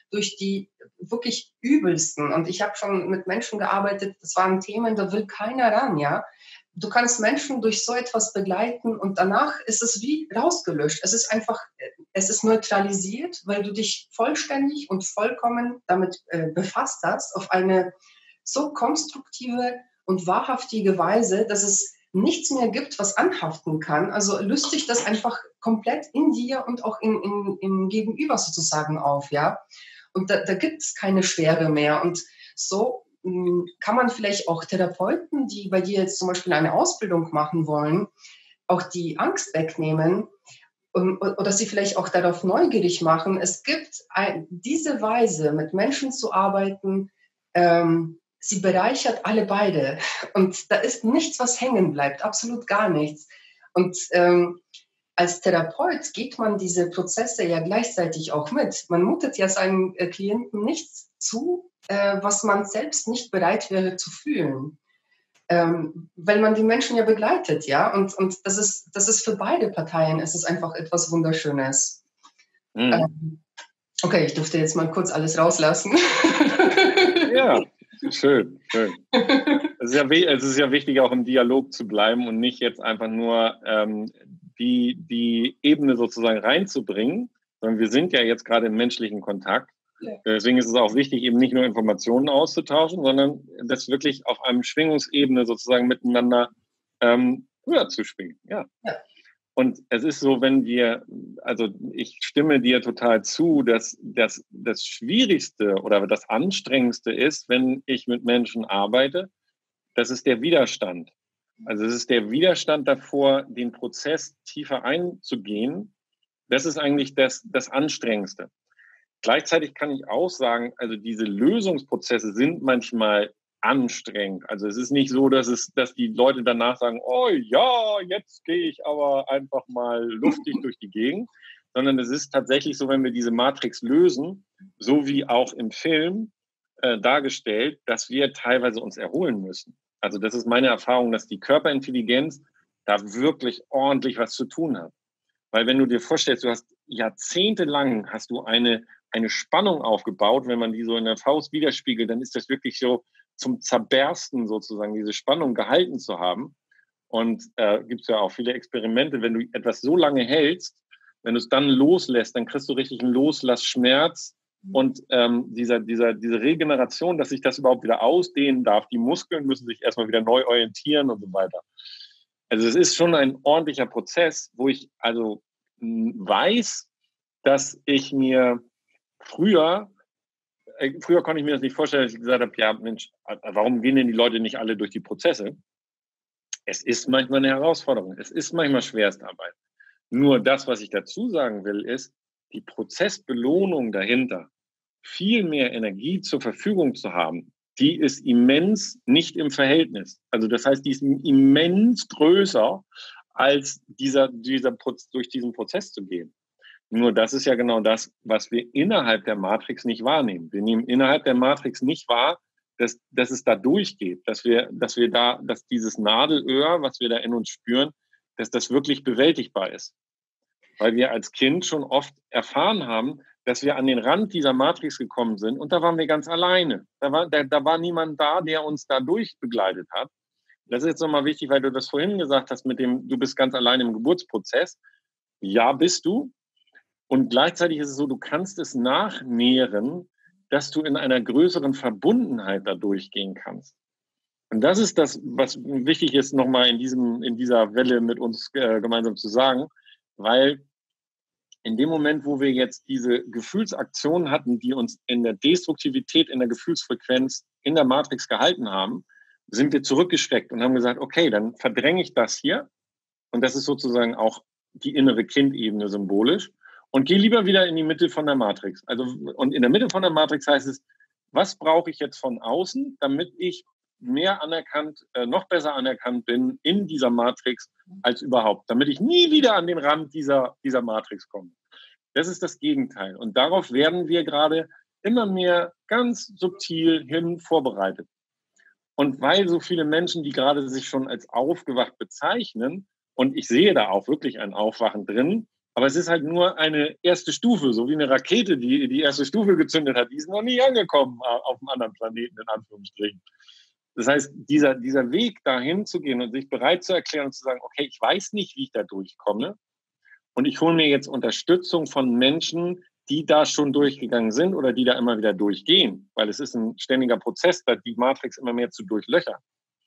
durch die wirklich übelsten. Und ich habe schon mit Menschen gearbeitet, das waren Themen, da will keiner ran, ja. Du kannst Menschen durch so etwas begleiten und danach ist es wie rausgelöscht. Es ist einfach, es ist neutralisiert, weil du dich vollständig und vollkommen damit äh, befasst hast, auf eine so konstruktive und wahrhaftige Weise, dass es nichts mehr gibt, was anhaften kann. Also löst sich das einfach komplett in dir und auch in, in, im Gegenüber sozusagen auf, ja. Und da, da gibt es keine Schwere mehr. Und so mh, kann man vielleicht auch Therapeuten, die bei dir jetzt zum Beispiel eine Ausbildung machen wollen, auch die Angst wegnehmen und, oder sie vielleicht auch darauf neugierig machen. Es gibt ein, diese Weise, mit Menschen zu arbeiten, ähm, sie bereichert alle beide. Und da ist nichts, was hängen bleibt, absolut gar nichts. Und ähm, als Therapeut geht man diese Prozesse ja gleichzeitig auch mit. Man mutet ja seinen äh, Klienten nichts zu, äh, was man selbst nicht bereit wäre zu fühlen. Ähm, weil man die Menschen ja begleitet, ja. Und, und das ist, das ist für beide Parteien, es ist einfach etwas Wunderschönes. Mhm. Ähm, okay, ich durfte jetzt mal kurz alles rauslassen. Ja, schön, schön. Es ist ja, es ist ja wichtig, auch im Dialog zu bleiben und nicht jetzt einfach nur ähm, die, die Ebene sozusagen reinzubringen, sondern wir sind ja jetzt gerade im menschlichen Kontakt. Ja. Deswegen ist es auch wichtig, eben nicht nur Informationen auszutauschen, sondern das wirklich auf einem Schwingungsebene sozusagen miteinander ähm, höher zu schwingen. Ja. Ja. Und es ist so, wenn wir, also ich stimme dir total zu, dass, dass das Schwierigste oder das Anstrengendste ist, wenn ich mit Menschen arbeite, das ist der Widerstand. Also es ist der Widerstand davor, den Prozess tiefer einzugehen. Das ist eigentlich das, das Anstrengendste. Gleichzeitig kann ich auch sagen, also diese Lösungsprozesse sind manchmal anstrengend. Also es ist nicht so, dass es, dass die Leute danach sagen, oh ja, jetzt gehe ich aber einfach mal luftig durch die Gegend, sondern es ist tatsächlich so, wenn wir diese Matrix lösen, so wie auch im Film äh, dargestellt, dass wir teilweise uns erholen müssen. Also das ist meine Erfahrung, dass die Körperintelligenz da wirklich ordentlich was zu tun hat. Weil wenn du dir vorstellst, du hast jahrzehntelang hast du eine, eine Spannung aufgebaut, wenn man die so in der Faust widerspiegelt, dann ist das wirklich so zum Zerbersten sozusagen, diese Spannung gehalten zu haben. Und äh, gibt es ja auch viele Experimente, wenn du etwas so lange hältst, wenn du es dann loslässt, dann kriegst du richtig einen Loslassschmerz und ähm, dieser, dieser, diese Regeneration, dass sich das überhaupt wieder ausdehnen darf. Die Muskeln müssen sich erstmal wieder neu orientieren und so weiter. Also es ist schon ein ordentlicher Prozess, wo ich also weiß, dass ich mir früher, äh, früher konnte ich mir das nicht vorstellen, dass ich gesagt habe, ja Mensch, warum gehen denn die Leute nicht alle durch die Prozesse? Es ist manchmal eine Herausforderung, es ist manchmal Schwerstarbeit. Nur das, was ich dazu sagen will, ist, die Prozessbelohnung dahinter, viel mehr Energie zur Verfügung zu haben, die ist immens nicht im Verhältnis. Also das heißt, die ist immens größer, als dieser, dieser durch diesen Prozess zu gehen. Nur das ist ja genau das, was wir innerhalb der Matrix nicht wahrnehmen. Wir nehmen innerhalb der Matrix nicht wahr, dass, dass es da durchgeht, dass wir, dass wir da, dass dieses Nadelöhr, was wir da in uns spüren, dass das wirklich bewältigbar ist. Weil wir als Kind schon oft erfahren haben, dass wir an den Rand dieser Matrix gekommen sind und da waren wir ganz alleine. Da war, da, da war niemand da, der uns da durchbegleitet hat. Das ist jetzt nochmal wichtig, weil du das vorhin gesagt hast mit dem, du bist ganz alleine im Geburtsprozess. Ja, bist du. Und gleichzeitig ist es so, du kannst es nachnähren, dass du in einer größeren Verbundenheit da durchgehen kannst. Und das ist das, was wichtig ist, nochmal in diesem, in dieser Welle mit uns äh, gemeinsam zu sagen, weil in dem Moment, wo wir jetzt diese Gefühlsaktionen hatten, die uns in der Destruktivität, in der Gefühlsfrequenz, in der Matrix gehalten haben, sind wir zurückgeschreckt und haben gesagt, okay, dann verdränge ich das hier. Und das ist sozusagen auch die innere Kindebene symbolisch. Und gehe lieber wieder in die Mitte von der Matrix. Also, und in der Mitte von der Matrix heißt es, was brauche ich jetzt von außen, damit ich mehr anerkannt, äh, noch besser anerkannt bin in dieser Matrix als überhaupt, damit ich nie wieder an den Rand dieser, dieser Matrix komme. Das ist das Gegenteil. Und darauf werden wir gerade immer mehr ganz subtil hin vorbereitet. Und weil so viele Menschen, die gerade sich schon als aufgewacht bezeichnen, und ich sehe da auch wirklich ein Aufwachen drin, Aber es ist halt nur eine erste Stufe, so wie eine Rakete, die die erste Stufe gezündet hat. Die ist noch nie angekommen auf einem anderen Planeten, in Anführungsstrichen. Das heißt, dieser, dieser Weg dahin zu gehen und sich bereit zu erklären und zu sagen, okay, ich weiß nicht, wie ich da durchkomme. Und ich hole mir jetzt Unterstützung von Menschen, die da schon durchgegangen sind oder die da immer wieder durchgehen. Weil es ist ein ständiger Prozess, da die Matrix immer mehr zu durchlöchern.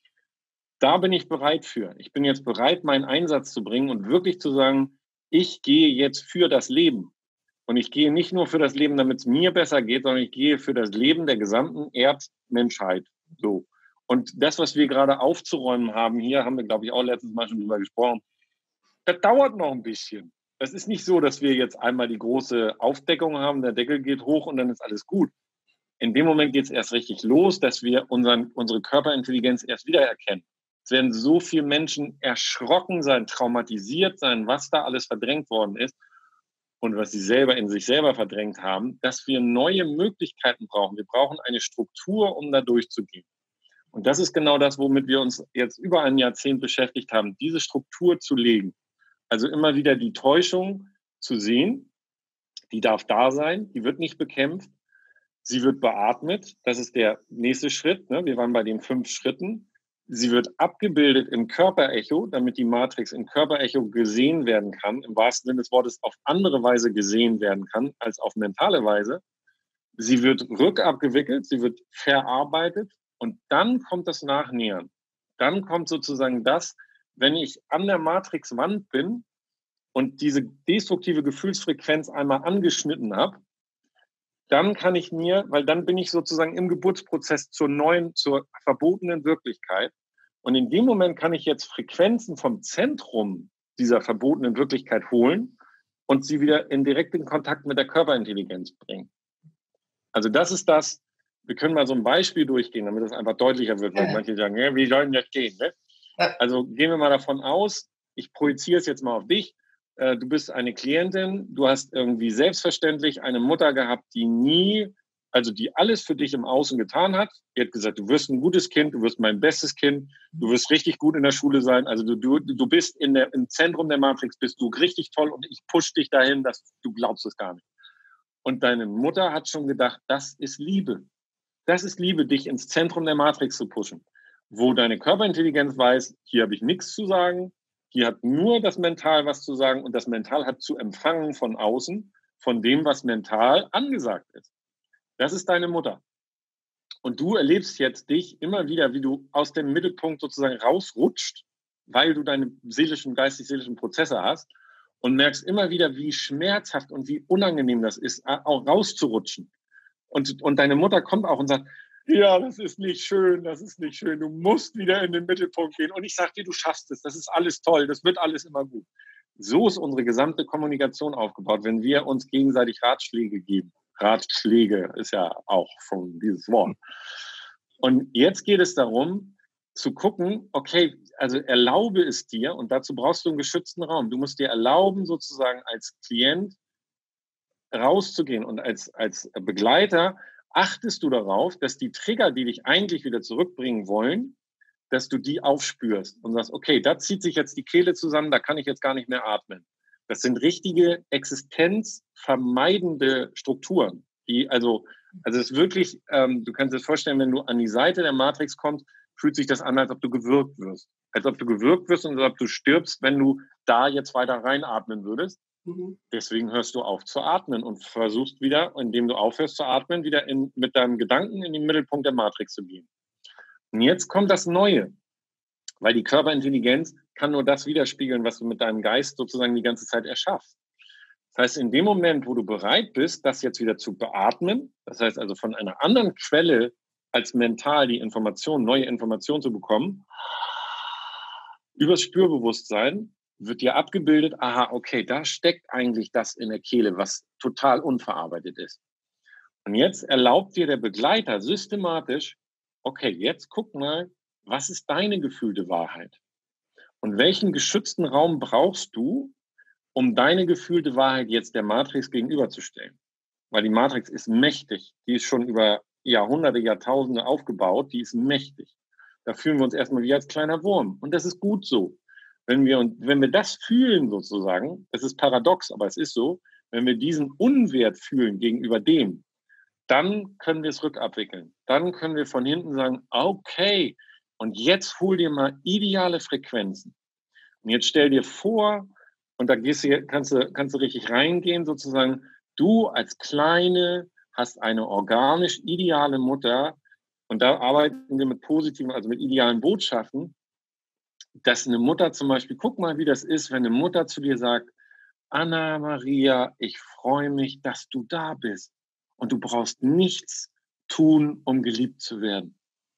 Da bin ich bereit für. Ich bin jetzt bereit, meinen Einsatz zu bringen und wirklich zu sagen, ich gehe jetzt für das Leben. Und ich gehe nicht nur für das Leben, damit es mir besser geht, sondern ich gehe für das Leben der gesamten Erdmenschheit. So. Und das, was wir gerade aufzuräumen haben, hier haben wir, glaube ich, auch letztes Mal schon drüber gesprochen, das dauert noch ein bisschen. Es ist nicht so, dass wir jetzt einmal die große Aufdeckung haben, der Deckel geht hoch und dann ist alles gut. In dem Moment geht es erst richtig los, dass wir unseren, unsere Körperintelligenz erst wiedererkennen. Es werden so viele Menschen erschrocken sein, traumatisiert sein, was da alles verdrängt worden ist und was sie selber in sich selber verdrängt haben, dass wir neue Möglichkeiten brauchen. Wir brauchen eine Struktur, um da durchzugehen. Und das ist genau das, womit wir uns jetzt über ein Jahrzehnt beschäftigt haben, diese Struktur zu legen. Also immer wieder die Täuschung zu sehen, die darf da sein, die wird nicht bekämpft, sie wird beatmet, das ist der nächste Schritt, ne? Wir waren bei den fünf Schritten. Sie wird abgebildet im Körperecho, damit die Matrix im Körperecho gesehen werden kann, im wahrsten Sinne des Wortes auf andere Weise gesehen werden kann, als auf mentale Weise. Sie wird rückabgewickelt, sie wird verarbeitet und dann kommt das Nachnähern. Dann kommt sozusagen das, wenn ich an der Matrixwand bin und diese destruktive Gefühlsfrequenz einmal angeschnitten habe, dann kann ich mir, weil dann bin ich sozusagen im Geburtsprozess zur neuen, zur verbotenen Wirklichkeit. Und in dem Moment kann ich jetzt Frequenzen vom Zentrum dieser verbotenen Wirklichkeit holen und sie wieder in direkten Kontakt mit der Körperintelligenz bringen. Also das ist das, wir können mal so ein Beispiel durchgehen, damit es einfach deutlicher wird, weil ja. Manche sagen, ja, wie soll denn das gehen? Ne? Ja. Also gehen wir mal davon aus, ich projiziere es jetzt mal auf dich, du bist eine Klientin, du hast irgendwie selbstverständlich eine Mutter gehabt, die nie, also die alles für dich im Außen getan hat. Die hat gesagt, du wirst ein gutes Kind, du wirst mein bestes Kind, du wirst richtig gut in der Schule sein. Also du, du, du bist in der, im Zentrum der Matrix, bist du richtig toll und ich push dich dahin, dass du glaubst es gar nicht. Und deine Mutter hat schon gedacht, das ist Liebe. Das ist Liebe, dich ins Zentrum der Matrix zu pushen. Wo deine Körperintelligenz weiß, hier habe ich nichts zu sagen, hier hat nur das Mental was zu sagen und das Mental hat zu empfangen von außen, von dem, was mental angesagt ist. Das ist deine Mutter. Und du erlebst jetzt dich immer wieder, wie du aus dem Mittelpunkt sozusagen rausrutscht, weil du deine seelischen, geistig-seelischen Prozesse hast und merkst immer wieder, wie schmerzhaft und wie unangenehm das ist, auch rauszurutschen. Und, und deine Mutter kommt auch und sagt, ja, das ist nicht schön, das ist nicht schön, du musst wieder in den Mittelpunkt gehen. Und ich sage dir, du schaffst es, das ist alles toll, das wird alles immer gut. So ist unsere gesamte Kommunikation aufgebaut, wenn wir uns gegenseitig Ratschläge geben. Ratschläge ist ja auch schon dieses Wort. Und jetzt geht es darum, zu gucken, okay, also erlaube es dir, und dazu brauchst du einen geschützten Raum. Du musst dir erlauben, sozusagen als Klient rauszugehen und als, als Begleiter achtest du darauf, dass die Trigger, die dich eigentlich wieder zurückbringen wollen, dass du die aufspürst und sagst, okay, da zieht sich jetzt die Kehle zusammen, da kann ich jetzt gar nicht mehr atmen. Das sind richtige existenzvermeidende Strukturen, die also, also es ist wirklich, ähm, du kannst dir das vorstellen, wenn du an die Seite der Matrix kommst, fühlt sich das an, als ob du gewürgt wirst. Als ob du gewürgt wirst und als ob du stirbst, wenn du da jetzt weiter reinatmen würdest. Mhm. Deswegen hörst du auf zu atmen und versuchst wieder, indem du aufhörst zu atmen, wieder in, mit deinem Gedanken in den Mittelpunkt der Matrix zu gehen. Und jetzt kommt das Neue, weil die Körperintelligenz kann nur das widerspiegeln, was du mit deinem Geist sozusagen die ganze Zeit erschaffst. Das heißt, in dem Moment, wo du bereit bist, das jetzt wieder zu beatmen, das heißt also von einer anderen Quelle als mental die Information, neue Information zu bekommen, übers Spürbewusstsein wird dir abgebildet, aha, okay, da steckt eigentlich das in der Kehle, was total unverarbeitet ist. Und jetzt erlaubt dir der Begleiter systematisch, okay, jetzt guck mal, was ist deine gefühlte Wahrheit? Und welchen geschützten Raum brauchst du, um deine gefühlte Wahrheit jetzt der Matrix gegenüberzustellen? Weil die Matrix ist mächtig. Die ist schon über Jahrhunderte, Jahrtausende aufgebaut. Die ist mächtig. Da fühlen wir uns erstmal wie als kleiner Wurm. Und das ist gut so. wenn wir, und wenn wir das fühlen sozusagen, das ist paradox, aber es ist so, wenn wir diesen Unwert fühlen gegenüber dem, dann können wir es rückabwickeln. Dann können wir von hinten sagen, okay, und jetzt hol dir mal ideale Frequenzen. Und jetzt stell dir vor, und da gehst du, kannst, du, kannst du richtig reingehen, sozusagen, du als Kleine hast eine organisch ideale Mutter, und da arbeiten wir mit positiven, also mit idealen Botschaften, dass eine Mutter zum Beispiel, guck mal, wie das ist, wenn eine Mutter zu dir sagt, Anna Maria, ich freue mich, dass du da bist. Und du brauchst nichts tun, um geliebt zu werden.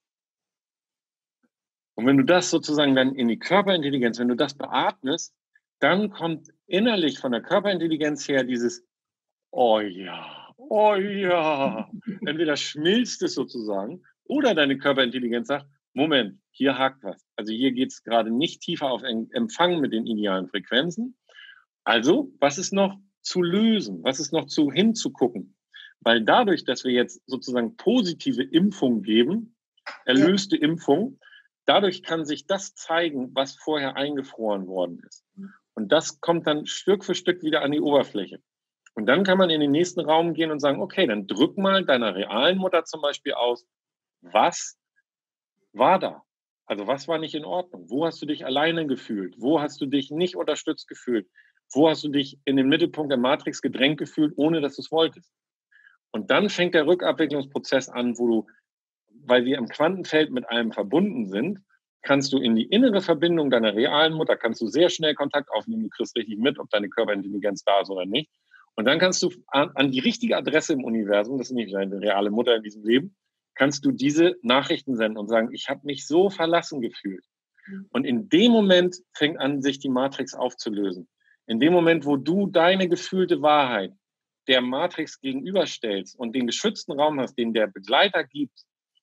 Und wenn du das sozusagen dann in die Körperintelligenz, wenn du das beatmest, dann kommt innerlich von der Körperintelligenz her dieses Oh ja, oh ja. Entweder schmilzt es sozusagen oder deine Körperintelligenz sagt, Moment, hier hakt was. Also hier geht es gerade nicht tiefer auf Empfang mit den idealen Frequenzen. Also, was ist noch zu lösen? Was ist noch zu hinzugucken? Weil dadurch, dass wir jetzt sozusagen positive Impfung geben, erlöste ja. Impfung, dadurch kann sich das zeigen, was vorher eingefroren worden ist. Und das kommt dann Stück für Stück wieder an die Oberfläche. Und dann kann man in den nächsten Raum gehen und sagen, okay, dann drück mal deiner realen Mutter zum Beispiel aus, was war da? Also was war nicht in Ordnung? Wo hast du dich alleine gefühlt? Wo hast du dich nicht unterstützt gefühlt? Wo hast du dich in den Mittelpunkt der Matrix gedrängt gefühlt, ohne dass du es wolltest? Und dann fängt der Rückabwicklungsprozess an, wo du, weil wir im Quantenfeld mit allem verbunden sind, kannst du in die innere Verbindung deiner realen Mutter, kannst du sehr schnell Kontakt aufnehmen, du kriegst richtig mit, ob deine Körperintelligenz da ist oder nicht. Und dann kannst du an, an die richtige Adresse im Universum, das ist nicht deine reale Mutter in diesem Leben, kannst du diese Nachrichten senden und sagen, ich habe mich so verlassen gefühlt. Und in dem Moment fängt an, sich die Matrix aufzulösen. In dem Moment, wo du deine gefühlte Wahrheit der Matrix gegenüberstellst und den geschützten Raum hast, den der Begleiter gibt,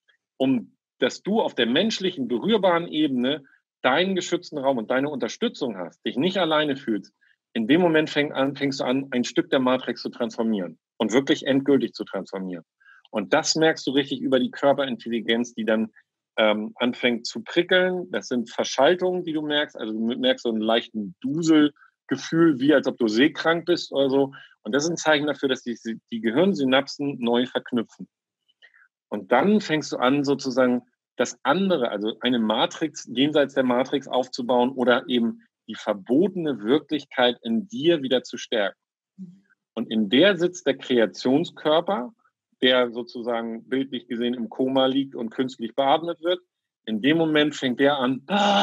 um dass du auf der menschlichen, berührbaren Ebene deinen geschützten Raum und deine Unterstützung hast, dich nicht alleine fühlst, in dem Moment fäng an, fängst du an, ein Stück der Matrix zu transformieren und wirklich endgültig zu transformieren. Und das merkst du richtig über die Körperintelligenz, die dann ähm, anfängt zu prickeln. Das sind Verschaltungen, die du merkst. Also du merkst so einen leichten Duselgefühl, wie als ob du seekrank bist oder so. Und das ist ein Zeichen dafür, dass die, die Gehirnsynapsen neu verknüpfen. Und dann fängst du an, sozusagen das andere, also eine Matrix jenseits der Matrix aufzubauen oder eben die verbotene Wirklichkeit in dir wieder zu stärken. Und in der sitzt der Kreationskörper, der sozusagen bildlich gesehen im Koma liegt und künstlich beatmet wird. In dem Moment fängt der an,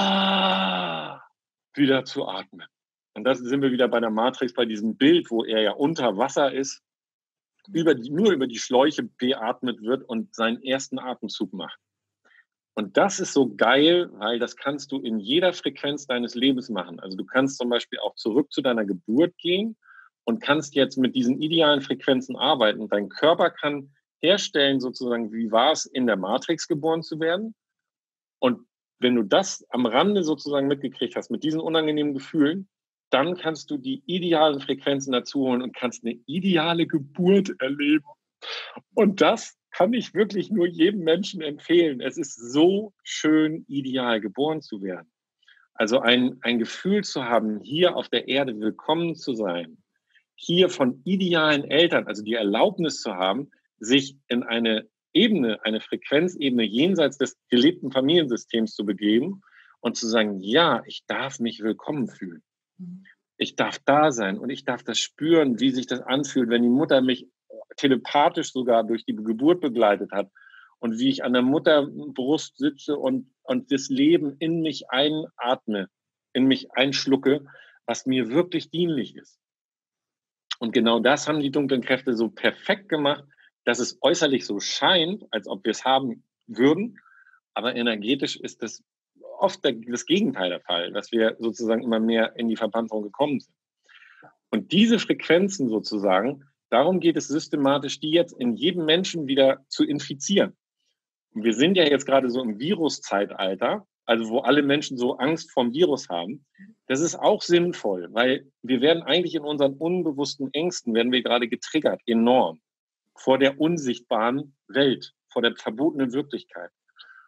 ah, wieder zu atmen. Und das sind wir wieder bei der Matrix, bei diesem Bild, wo er ja unter Wasser ist, über die, nur über die Schläuche beatmet wird und seinen ersten Atemzug macht. Und das ist so geil, weil das kannst du in jeder Frequenz deines Lebens machen. Also du kannst zum Beispiel auch zurück zu deiner Geburt gehen und kannst jetzt mit diesen idealen Frequenzen arbeiten. Und dein Körper kann herstellen, sozusagen, wie war es, in der Matrix geboren zu werden. Und wenn du das am Rande sozusagen mitgekriegt hast, mit diesen unangenehmen Gefühlen, dann kannst du die idealen Frequenzen dazu holen und kannst eine ideale Geburt erleben. Und das kann ich wirklich nur jedem Menschen empfehlen. Es ist so schön, ideal geboren zu werden. Also ein, ein Gefühl zu haben, hier auf der Erde willkommen zu sein, hier von idealen Eltern, also die Erlaubnis zu haben, sich in eine Ebene, eine Frequenzebene jenseits des gelebten Familiensystems zu begeben und zu sagen, ja, ich darf mich willkommen fühlen. Ich darf da sein und ich darf das spüren, wie sich das anfühlt, wenn die Mutter mich telepathisch sogar durch die Geburt begleitet hat und wie ich an der Mutterbrust sitze und, und das Leben in mich einatme, in mich einschlucke, was mir wirklich dienlich ist. Und genau das haben die dunklen Kräfte so perfekt gemacht, dass es äußerlich so scheint, als ob wir es haben würden, aber energetisch ist das oft das Gegenteil der Fall, dass wir sozusagen immer mehr in die Verpanzerung gekommen sind. Und diese Frequenzen sozusagen, darum geht es systematisch, die jetzt in jedem Menschen wieder zu infizieren. Und wir sind ja jetzt gerade so im Viruszeitalter, also wo alle Menschen so Angst vorm Virus haben. Das ist auch sinnvoll, weil wir werden eigentlich in unseren unbewussten Ängsten, werden wir gerade getriggert, enorm, vor der unsichtbaren Welt, vor der verbotenen Wirklichkeit.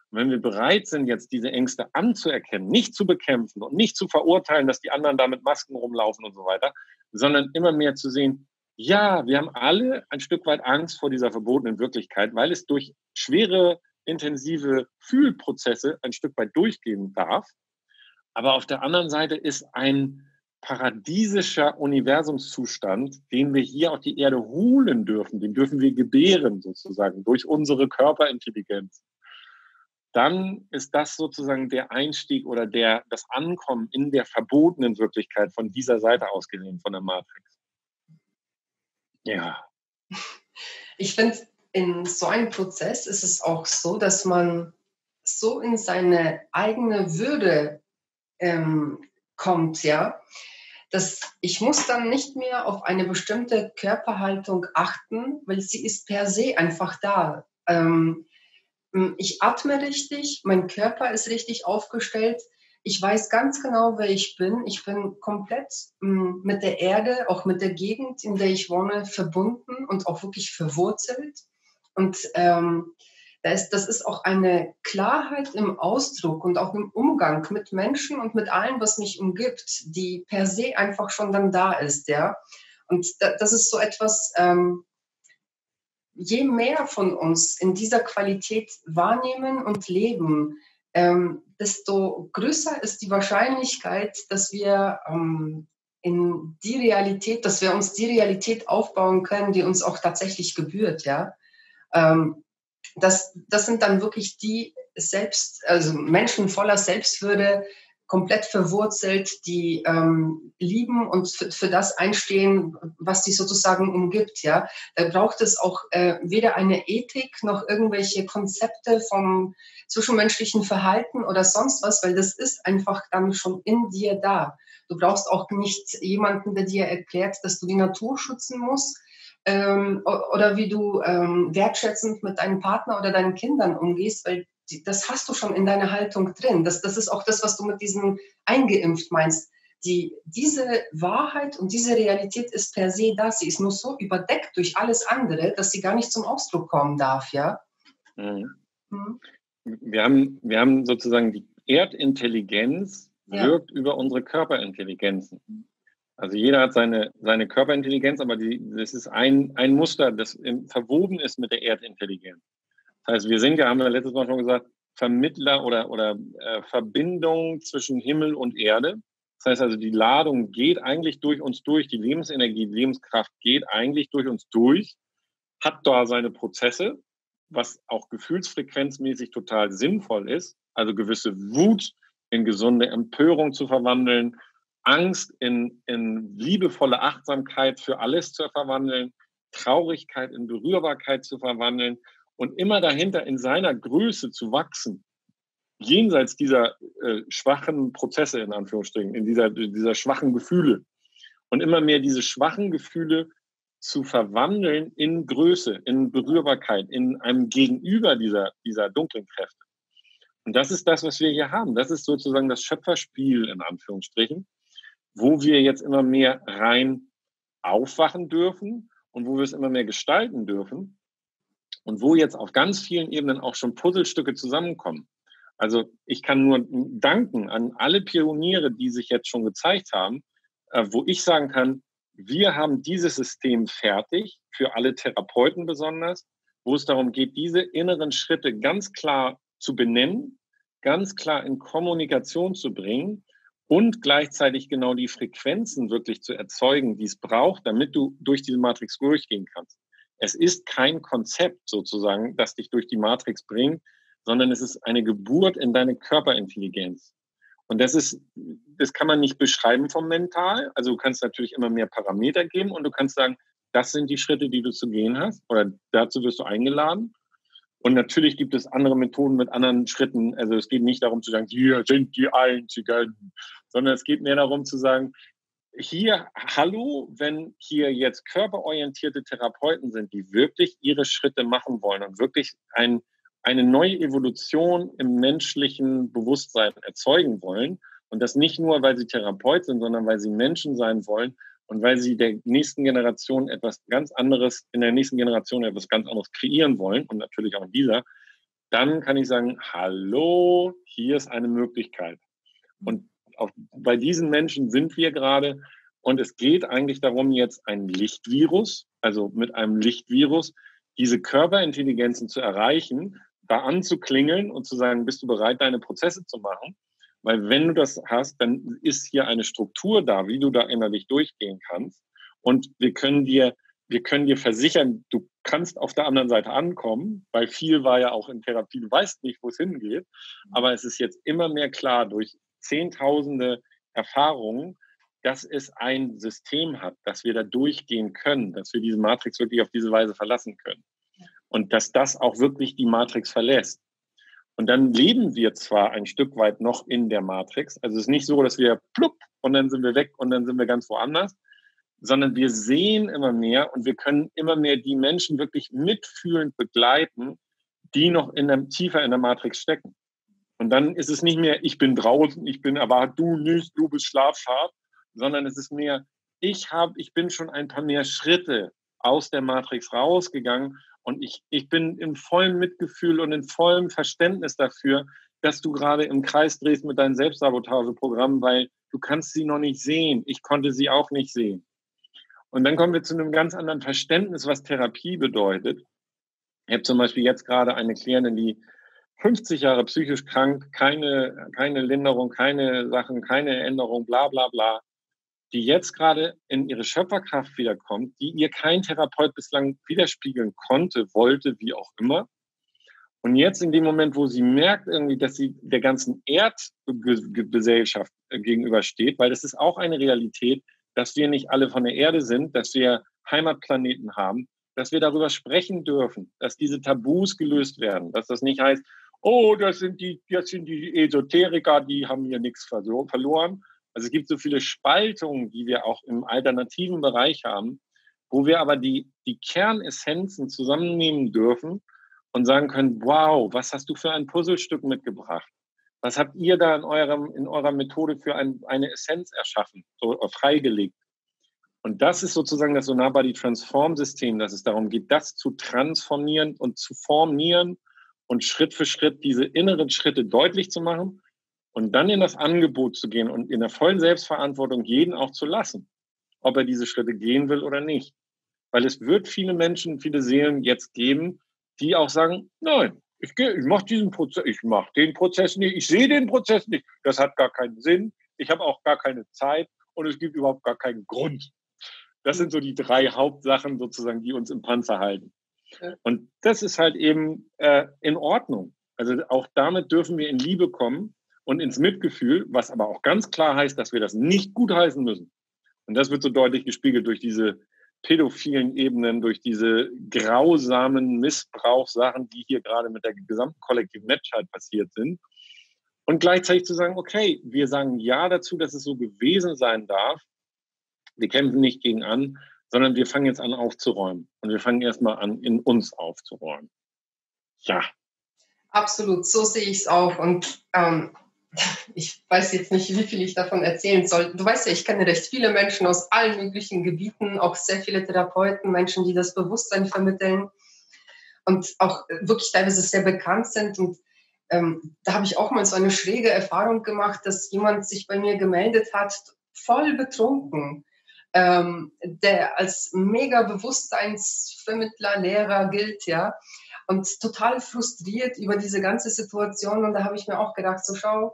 Und wenn wir bereit sind, jetzt diese Ängste anzuerkennen, nicht zu bekämpfen und nicht zu verurteilen, dass die anderen da mit Masken rumlaufen und so weiter, sondern immer mehr zu sehen, ja, wir haben alle ein Stück weit Angst vor dieser verbotenen Wirklichkeit, weil es durch schwere, intensive Fühlprozesse ein Stück weit durchgehen darf. Aber auf der anderen Seite ist ein paradiesischer Universumszustand, den wir hier auf die Erde holen dürfen, den dürfen wir gebären sozusagen durch unsere Körperintelligenz. Dann ist das sozusagen der Einstieg oder der, das Ankommen in der verbotenen Wirklichkeit von dieser Seite aus gesehen, von der Matrix. Ja. Ich finde, in so einem Prozess ist es auch so, dass man so in seine eigene Würde ähm, kommt, ja, dass ich muss dann nicht mehr auf eine bestimmte Körperhaltung achten, weil sie ist per se einfach da. Ähm, ich atme richtig, mein Körper ist richtig aufgestellt. Ich weiß ganz genau, wer ich bin. Ich bin komplett mh, mit der Erde, auch mit der Gegend, in der ich wohne, verbunden und auch wirklich verwurzelt. Und ähm, das ist, das ist auch eine Klarheit im Ausdruck und auch im Umgang mit Menschen und mit allem, was mich umgibt, die per se einfach schon dann da ist, ja. Und das ist so etwas, ähm, je mehr von uns in dieser Qualität wahrnehmen und leben, ähm, desto größer ist die Wahrscheinlichkeit, dass wir ähm, in die Realität, dass wir uns die Realität aufbauen können, die uns auch tatsächlich gebührt, ja. Ähm, das, das sind dann wirklich die selbst, also Menschen voller Selbstwürde, komplett verwurzelt, die ähm, lieben und für, für das einstehen, was sie sozusagen umgibt. Ja, da braucht es auch äh, weder eine Ethik noch irgendwelche Konzepte vom zwischenmenschlichen Verhalten oder sonst was, weil das ist einfach dann schon in dir da. Du brauchst auch nicht jemanden, der dir erklärt, dass du die Natur schützen musst. Ähm, oder wie du ähm, wertschätzend mit deinem Partner oder deinen Kindern umgehst, weil die, das hast du schon in deiner Haltung drin. Das, das ist auch das, was du mit diesem eingeimpft meinst. Die, diese Wahrheit und diese Realität ist per se da. Sie ist nur so überdeckt durch alles andere, dass sie gar nicht zum Ausdruck kommen darf, ja? Mhm. Mhm. Wir haben, wir haben sozusagen die Erdintelligenz wirkt ja über unsere Körperintelligenzen. Also jeder hat seine, seine Körperintelligenz, aber die, das ist ein, ein Muster, das im, verwoben ist mit der Erdintelligenz. Das heißt, wir sind ja, haben wir letztes Mal schon gesagt, Vermittler oder, oder äh, Verbindung zwischen Himmel und Erde. Das heißt also, die Ladung geht eigentlich durch uns durch, die Lebensenergie, die Lebenskraft geht eigentlich durch uns durch, hat da seine Prozesse, was auch gefühlsfrequenzmäßig total sinnvoll ist, also gewisse Wut in gesunde Empörung zu verwandeln, Angst in, in liebevolle Achtsamkeit für alles zu verwandeln, Traurigkeit in Berührbarkeit zu verwandeln und immer dahinter in seiner Größe zu wachsen, jenseits dieser äh, schwachen Prozesse, in Anführungsstrichen, in dieser, dieser schwachen Gefühle. Und immer mehr diese schwachen Gefühle zu verwandeln in Größe, in Berührbarkeit, in einem Gegenüber dieser, dieser dunklen Kräfte. Und das ist das, was wir hier haben. Das ist sozusagen das Schöpferspiel, in Anführungsstrichen, wo wir jetzt immer mehr rein aufwachen dürfen und wo wir es immer mehr gestalten dürfen und wo jetzt auf ganz vielen Ebenen auch schon Puzzlestücke zusammenkommen. Also ich kann nur danken an alle Pioniere, die sich jetzt schon gezeigt haben, wo ich sagen kann, wir haben dieses System fertig, für alle Therapeuten besonders, wo es darum geht, diese inneren Schritte ganz klar zu benennen, ganz klar in Kommunikation zu bringen und gleichzeitig genau die Frequenzen wirklich zu erzeugen, die es braucht, damit du durch diese Matrix durchgehen kannst. Es ist kein Konzept sozusagen, das dich durch die Matrix bringt, sondern es ist eine Geburt in deine Körperintelligenz. Und das ist, das kann man nicht beschreiben vom Mental. Also du kannst natürlich immer mehr Parameter geben und du kannst sagen, das sind die Schritte, die du zu gehen hast oder dazu wirst du eingeladen. Und natürlich gibt es andere Methoden mit anderen Schritten. Also es geht nicht darum zu sagen, hier sind die Einzigen, sondern es geht mehr darum zu sagen, hier, hallo, wenn hier jetzt körperorientierte Therapeuten sind, die wirklich ihre Schritte machen wollen und wirklich ein, eine neue Evolution im menschlichen Bewusstsein erzeugen wollen. Und das nicht nur, weil sie Therapeut sind, sondern weil sie Menschen sein wollen und weil sie der nächsten Generation etwas ganz anderes, in der nächsten Generation etwas ganz anderes kreieren wollen und natürlich auch in dieser, dann kann ich sagen, hallo, hier ist eine Möglichkeit. Und auch bei diesen Menschen sind wir gerade. Und es geht eigentlich darum, jetzt ein Lichtvirus, also mit einem Lichtvirus, diese Körperintelligenzen zu erreichen, da anzuklingeln und zu sagen, bist du bereit, deine Prozesse zu machen? Weil wenn du das hast, dann ist hier eine Struktur da, wie du da innerlich durchgehen kannst. Und wir können dir, wir können dir versichern, du kannst auf der anderen Seite ankommen, weil viel war ja auch in Therapie, du weißt nicht, wo es hingeht. Aber es ist jetzt immer mehr klar durch Zehntausende Erfahrungen, dass es ein System hat, dass wir da durchgehen können, dass wir diese Matrix wirklich auf diese Weise verlassen können. Und dass das auch wirklich die Matrix verlässt. Und dann leben wir zwar ein Stück weit noch in der Matrix, also es ist nicht so, dass wir plupp und dann sind wir weg und dann sind wir ganz woanders, sondern wir sehen immer mehr und wir können immer mehr die Menschen wirklich mitfühlend begleiten, die noch in der, tiefer in der Matrix stecken. Und dann ist es nicht mehr, ich bin draußen, ich bin aber du nicht, du bist schlafscharf, sondern es ist mehr, ich habe, ich bin schon ein paar mehr Schritte aus der Matrix rausgegangen und ich, ich bin im vollen Mitgefühl und in vollem Verständnis dafür, dass du gerade im Kreis drehst mit deinem Selbstsabotageprogramm, weil du kannst sie noch nicht sehen. Ich konnte sie auch nicht sehen. Und dann kommen wir zu einem ganz anderen Verständnis, was Therapie bedeutet. Ich habe zum Beispiel jetzt gerade eine Klientin, die fünfzig Jahre psychisch krank, keine, keine Linderung, keine Sachen, keine Änderung, bla bla bla, die jetzt gerade in ihre Schöpferkraft wiederkommt, die ihr kein Therapeut bislang widerspiegeln konnte, wollte, wie auch immer. Und jetzt in dem Moment, wo sie merkt irgendwie, dass sie der ganzen Erdgesellschaft gegenübersteht, weil das ist auch eine Realität, dass wir nicht alle von der Erde sind, dass wir Heimatplaneten haben, dass wir darüber sprechen dürfen, dass diese Tabus gelöst werden, dass das nicht heißt, oh, das sind die, das sind die Esoteriker, die haben hier nichts verloren. Also es gibt so viele Spaltungen, die wir auch im alternativen Bereich haben, wo wir aber die, die Kernessenzen zusammennehmen dürfen und sagen können, wow, was hast du für ein Puzzlestück mitgebracht? Was habt ihr da in, eurem, in eurer Methode für ein, eine Essenz erschaffen, so freigelegt? Und das ist sozusagen das Sonar Body Transform System, dass es darum geht, das zu transformieren und zu formieren und Schritt für Schritt diese inneren Schritte deutlich zu machen und dann in das Angebot zu gehen und in der vollen Selbstverantwortung jeden auch zu lassen, ob er diese Schritte gehen will oder nicht. Weil es wird viele Menschen, viele Seelen jetzt geben, die auch sagen, nein, ich, ich mache diesen Prozess, ich mache den Prozess nicht, ich sehe den Prozess nicht, das hat gar keinen Sinn, ich habe auch gar keine Zeit und es gibt überhaupt gar keinen Grund. Das sind so die drei Hauptsachen sozusagen, die uns im Panzer halten. Und das ist halt eben äh, in Ordnung. Also auch damit dürfen wir in Liebe kommen und ins Mitgefühl, was aber auch ganz klar heißt, dass wir das nicht gutheißen müssen. Und das wird so deutlich gespiegelt durch diese pädophilen Ebenen, durch diese grausamen Missbrauchssachen, die hier gerade mit der gesamten kollektiven Menschheit passiert sind. Und gleichzeitig zu sagen, okay, wir sagen ja dazu, dass es so gewesen sein darf. Wir kämpfen nicht gegen an, sondern wir fangen jetzt an aufzuräumen. Und wir fangen erstmal an, in uns aufzuräumen. Ja. Absolut, so sehe ich es auch. Und ähm, ich weiß jetzt nicht, wie viel ich davon erzählen soll. Du weißt ja, ich kenne recht viele Menschen aus allen möglichen Gebieten, auch sehr viele Therapeuten, Menschen, die das Bewusstsein vermitteln und auch wirklich teilweise sehr bekannt sind. Und ähm, da habe ich auch mal so eine schräge Erfahrung gemacht, dass jemand sich bei mir gemeldet hat, voll betrunken, ähm, der als mega Bewusstseinsvermittler, Lehrer gilt, ja, und total frustriert über diese ganze Situation. Und da habe ich mir auch gedacht, so schau,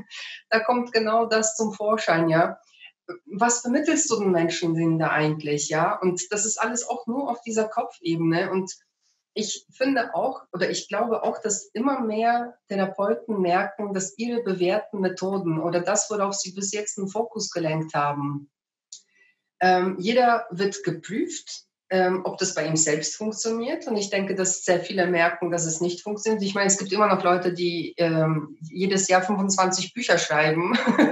da kommt genau das zum Vorschein, ja. Was vermittelst du den Menschen denn da eigentlich, ja? Und das ist alles auch nur auf dieser Kopfebene. Und ich finde auch, oder ich glaube auch, dass immer mehr Therapeuten merken, dass ihre bewährten Methoden oder das, worauf sie bis jetzt einen Fokus gelenkt haben, ähm, jeder wird geprüft, ähm, ob das bei ihm selbst funktioniert. Und ich denke, dass sehr viele merken, dass es nicht funktioniert. Ich meine, es gibt immer noch Leute, die ähm, jedes Jahr fünfundzwanzig Bücher schreiben,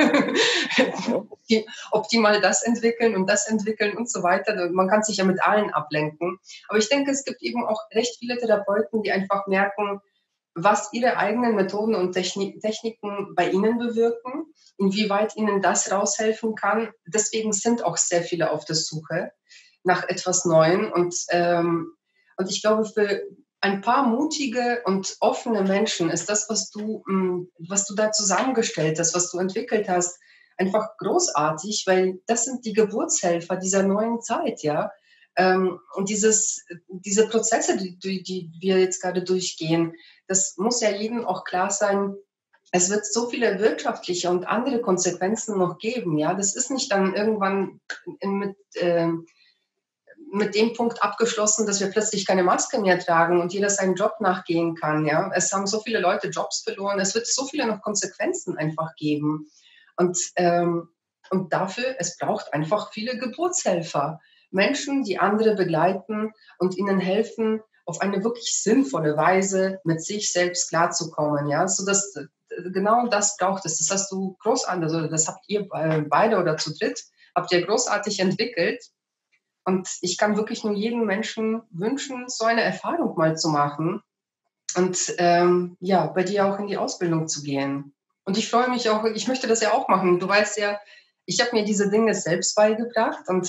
die, ob die mal das entwickeln und das entwickeln und so weiter. Man kann sich ja mit allen ablenken. Aber ich denke, es gibt eben auch recht viele Therapeuten, die einfach merken, was ihre eigenen Methoden und Technik, Techniken bei ihnen bewirken, inwieweit ihnen das raushelfen kann. Deswegen sind auch sehr viele auf der Suche nach etwas Neuem. Und, ähm, und ich glaube, für ein paar mutige und offene Menschen ist das, was du, mh, was du da zusammengestellt hast, was du entwickelt hast, einfach großartig, weil das sind die Geburtshelfer dieser neuen Zeit, ja. Ähm, und dieses, diese Prozesse, die, die, die wir jetzt gerade durchgehen, das muss ja jedem auch klar sein. Es wird so viele wirtschaftliche und andere Konsequenzen noch geben, ja. Das ist nicht dann irgendwann mit, ähm, mit dem Punkt abgeschlossen, dass wir plötzlich keine Maske mehr tragen und jeder seinen Job nachgehen kann. Ja? Es haben so viele Leute Jobs verloren. Es wird so viele noch Konsequenzen einfach geben. Und, ähm, und dafür, es braucht einfach viele Geburtshelfer. Menschen, die andere begleiten und ihnen helfen, auf eine wirklich sinnvolle Weise mit sich selbst klarzukommen. Ja? So dass, genau das braucht es. Das hast du großartig, also das habt ihr beide oder zu dritt, habt ihr großartig entwickelt. Und ich kann wirklich nur jedem Menschen wünschen, so eine Erfahrung mal zu machen und ähm, ja, bei dir auch in die Ausbildung zu gehen. Und ich freue mich auch, ich möchte das ja auch machen. Du weißt ja, ich habe mir diese Dinge selbst beigebracht und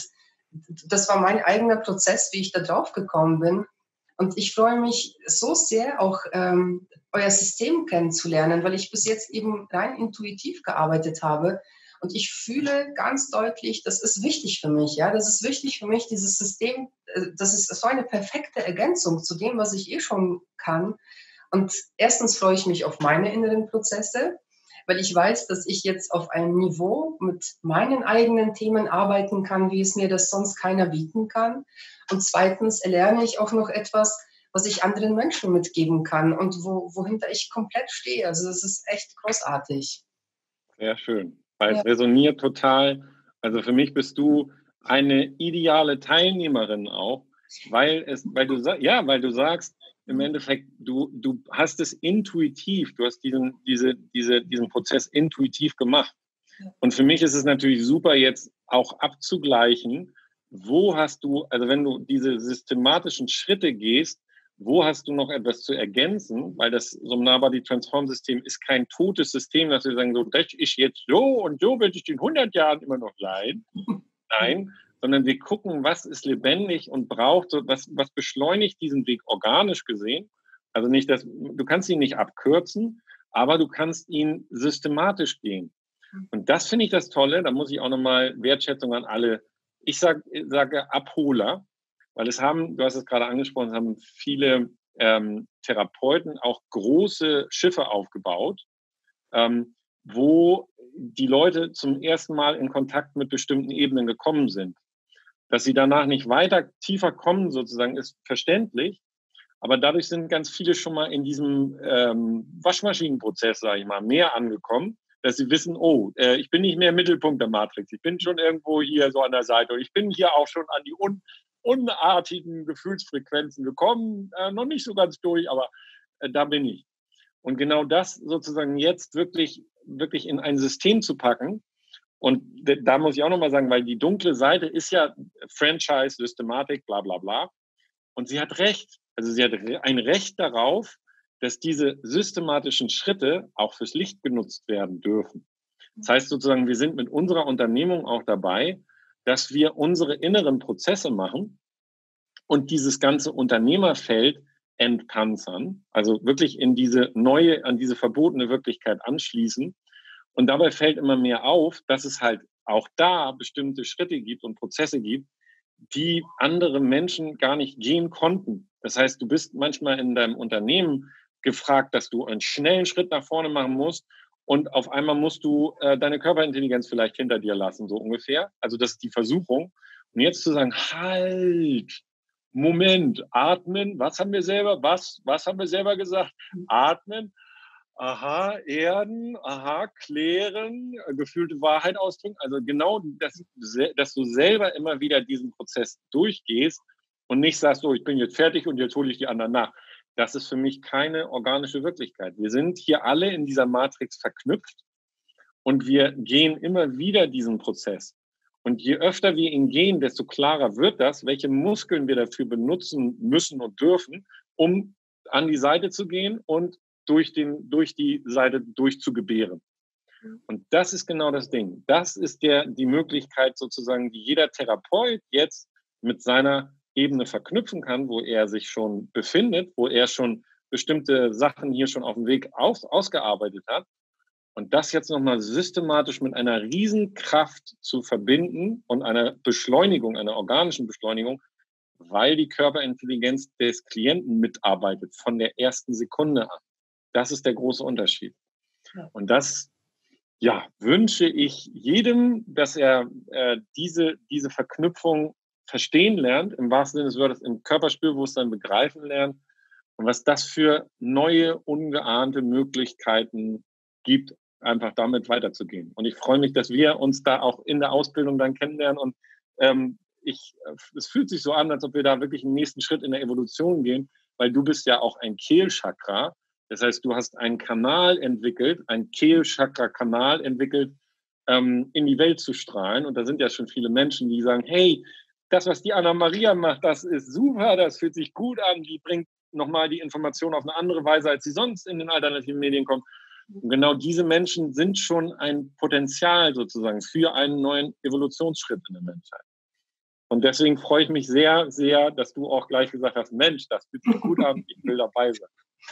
das war mein eigener Prozess, wie ich da drauf gekommen bin. Und ich freue mich so sehr, auch ähm, euer System kennenzulernen, weil ich bis jetzt eben rein intuitiv gearbeitet habe. Und ich fühle ganz deutlich, das ist wichtig für mich. Ja, das ist wichtig für mich, dieses System, das ist so eine perfekte Ergänzung zu dem, was ich eh schon kann. Und erstens freue ich mich auf meine inneren Prozesse, weil ich weiß, dass ich jetzt auf einem Niveau mit meinen eigenen Themen arbeiten kann, wie es mir das sonst keiner bieten kann. Und zweitens erlerne ich auch noch etwas, was ich anderen Menschen mitgeben kann und wo, wohinter ich komplett stehe. Also das ist echt großartig. Sehr schön. Weil Ja. es resoniert total. Also für mich bist du eine ideale Teilnehmerin auch, weil es, weil du ja, weil du sagst, im Endeffekt, du, du hast es intuitiv, du hast diesen, diese, diese, diesen Prozess intuitiv gemacht. Und für mich ist es natürlich super, jetzt auch abzugleichen, wo hast du, also wenn du diese systematischen Schritte gehst, wo hast du noch etwas zu ergänzen? Weil das Somnabody-Transform-System ist kein totes System, dass wir sagen, so, das ist jetzt so und so will ich in hundert Jahren immer noch sein. Nein, sondern wir gucken, was ist lebendig und braucht, was, was beschleunigt diesen Weg organisch gesehen. Also nicht, dass, du kannst ihn nicht abkürzen, aber du kannst ihn systematisch gehen. Und das finde ich das Tolle, da muss ich auch nochmal Wertschätzung an alle, ich sag, sage Abholer, weil es haben, du hast es gerade angesprochen, es haben viele ähm, Therapeuten auch große Schiffe aufgebaut, ähm, wo die Leute zum ersten Mal in Kontakt mit bestimmten Ebenen gekommen sind. Dass sie danach nicht weiter tiefer kommen, sozusagen, ist verständlich. Aber dadurch sind ganz viele schon mal in diesem ähm, Waschmaschinenprozess, sage ich mal, mehr angekommen, dass sie wissen, oh, äh, ich bin nicht mehr im Mittelpunkt der Matrix. Ich bin schon irgendwo hier so an der Seite. Und ich bin hier auch schon an die un unartigen Gefühlsfrequenzen gekommen. Äh, noch nicht so ganz durch, aber äh, da bin ich. Und genau das sozusagen jetzt wirklich, wirklich in ein System zu packen. Und da muss ich auch nochmal sagen, weil die dunkle Seite ist ja Franchise, Systematik, bla bla bla. Und sie hat recht. Also sie hat ein Recht darauf, dass diese systematischen Schritte auch fürs Licht genutzt werden dürfen. Das heißt sozusagen, wir sind mit unserer Unternehmung auch dabei, dass wir unsere inneren Prozesse machen und dieses ganze Unternehmerfeld entpanzern, also wirklich in diese neue, an diese verbotene Wirklichkeit anschließen. Und dabei fällt immer mehr auf, dass es halt auch da bestimmte Schritte gibt und Prozesse gibt, die andere Menschen gar nicht gehen konnten. Das heißt, du bist manchmal in deinem Unternehmen gefragt, dass du einen schnellen Schritt nach vorne machen musst und auf einmal musst du äh, deine Körperintelligenz vielleicht hinter dir lassen, so ungefähr. Also das ist die Versuchung. Und jetzt zu sagen, halt, Moment, atmen, was haben wir selber, was, was haben wir selber gesagt? Atmen, aha, erden, aha, klären, gefühlte Wahrheit ausdrücken. Also genau, dass, dass du selber immer wieder diesen Prozess durchgehst und nicht sagst, so, ich bin jetzt fertig und jetzt hole ich die anderen nach. Das ist für mich keine organische Wirklichkeit. Wir sind hier alle in dieser Matrix verknüpft und wir gehen immer wieder diesen Prozess. Und je öfter wir ihn gehen, desto klarer wird das, welche Muskeln wir dafür benutzen müssen und dürfen, um an die Seite zu gehen und durch, den, durch die Seite durchzugebären. Und das ist genau das Ding. Das ist der, die Möglichkeit sozusagen, die jeder Therapeut jetzt mit seiner Ebene verknüpfen kann, wo er sich schon befindet, wo er schon bestimmte Sachen hier schon auf dem Weg aus, ausgearbeitet hat. Und das jetzt nochmal systematisch mit einer Riesenkraft zu verbinden und einer Beschleunigung, einer organischen Beschleunigung, weil die Körperintelligenz des Klienten mitarbeitet, von der ersten Sekunde an. Das ist der große Unterschied. Ja. Und das, ja, wünsche ich jedem, dass er äh, diese, diese Verknüpfung verstehen lernt, im wahrsten Sinne des Wortes, im Körperspürbewusstsein begreifen lernt und was das für neue, ungeahnte Möglichkeiten gibt, einfach damit weiterzugehen. Und ich freue mich, dass wir uns da auch in der Ausbildung dann kennenlernen und ähm, ich, es fühlt sich so an, als ob wir da wirklich einen nächsten Schritt in der Evolution gehen, weil du bist ja auch ein Kehlchakra. Das heißt, du hast einen Kanal entwickelt, einen Kehlchakra-Kanal entwickelt, ähm, in die Welt zu strahlen. Und da sind ja schon viele Menschen, die sagen, hey, das, was die Anna-Maria macht, das ist super, das fühlt sich gut an, die bringt nochmal die Information auf eine andere Weise, als sie sonst in den alternativen Medien kommt. Und genau diese Menschen sind schon ein Potenzial sozusagen für einen neuen Evolutionsschritt in der Menschheit. Und deswegen freue ich mich sehr, sehr, dass du auch gleich gesagt hast, Mensch, das fühlt sich gut an, ich will dabei sein.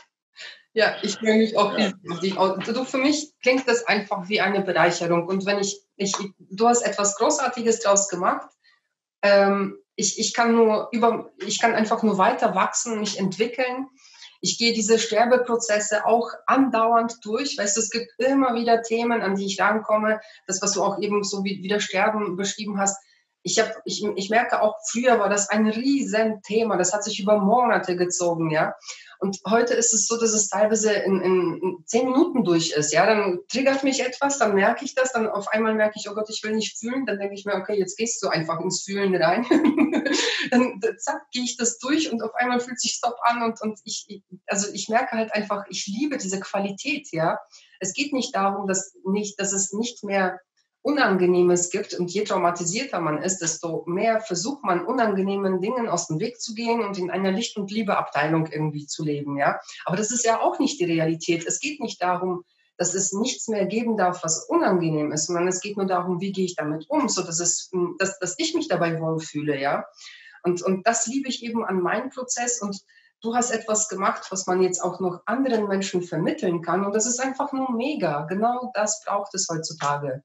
Ja, ich freue mich auch ja. riesig. Du, für mich klingt das einfach wie eine Bereicherung. Und wenn ich, ich du hast etwas Großartiges draus gemacht. Ähm, ich, ich kann nur über, ich kann einfach nur weiter wachsen, mich entwickeln. Ich gehe diese Sterbeprozesse auch andauernd durch. Weißt du, es gibt immer wieder Themen, an die ich rankomme. Das, was du auch eben so wie, wie das Sterben beschrieben hast. Ich, hab, ich, ich merke auch, früher war das ein riesen Thema. Das hat sich über Monate gezogen, ja. Und heute ist es so, dass es teilweise in, in, in zehn Minuten durch ist, ja. Dann triggert mich etwas, dann merke ich das, dann auf einmal merke ich, oh Gott, ich will nicht fühlen. Dann denke ich mir, okay, jetzt gehst du einfach ins Fühlen rein. Dann zack, gehe ich das durch und auf einmal fühlt sich Stop an und, und ich, also ich merke halt einfach, ich liebe diese Qualität, ja. Es geht nicht darum, dass, nicht, dass es nicht mehr Unangenehmes gibt und je traumatisierter man ist, desto mehr versucht man, unangenehmen Dingen aus dem Weg zu gehen und in einer Licht- und Liebe-Abteilung irgendwie zu leben, ja. Aber das ist ja auch nicht die Realität. Es geht nicht darum, dass es nichts mehr geben darf, was unangenehm ist, sondern es geht nur darum, wie gehe ich damit um, so dass es, dass, dass ich mich dabei wohlfühle, ja. Und, und das liebe ich eben an meinem Prozess und du hast etwas gemacht, was man jetzt auch noch anderen Menschen vermitteln kann und das ist einfach nur mega. Genau das braucht es heutzutage.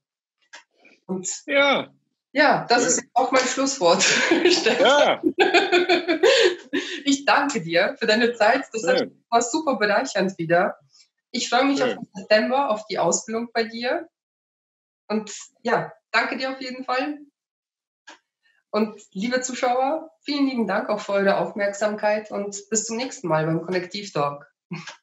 Und ja, ja, das ist auch mein Schlusswort. Ja. Ich danke dir für deine Zeit. Das hat, war super bereichernd wieder. Ich freue mich Schön. auf September, auf die Ausbildung bei dir. Und ja, danke dir auf jeden Fall. Und liebe Zuschauer, vielen lieben Dank auch für eure Aufmerksamkeit und bis zum nächsten Mal beim Konnektiv Talk.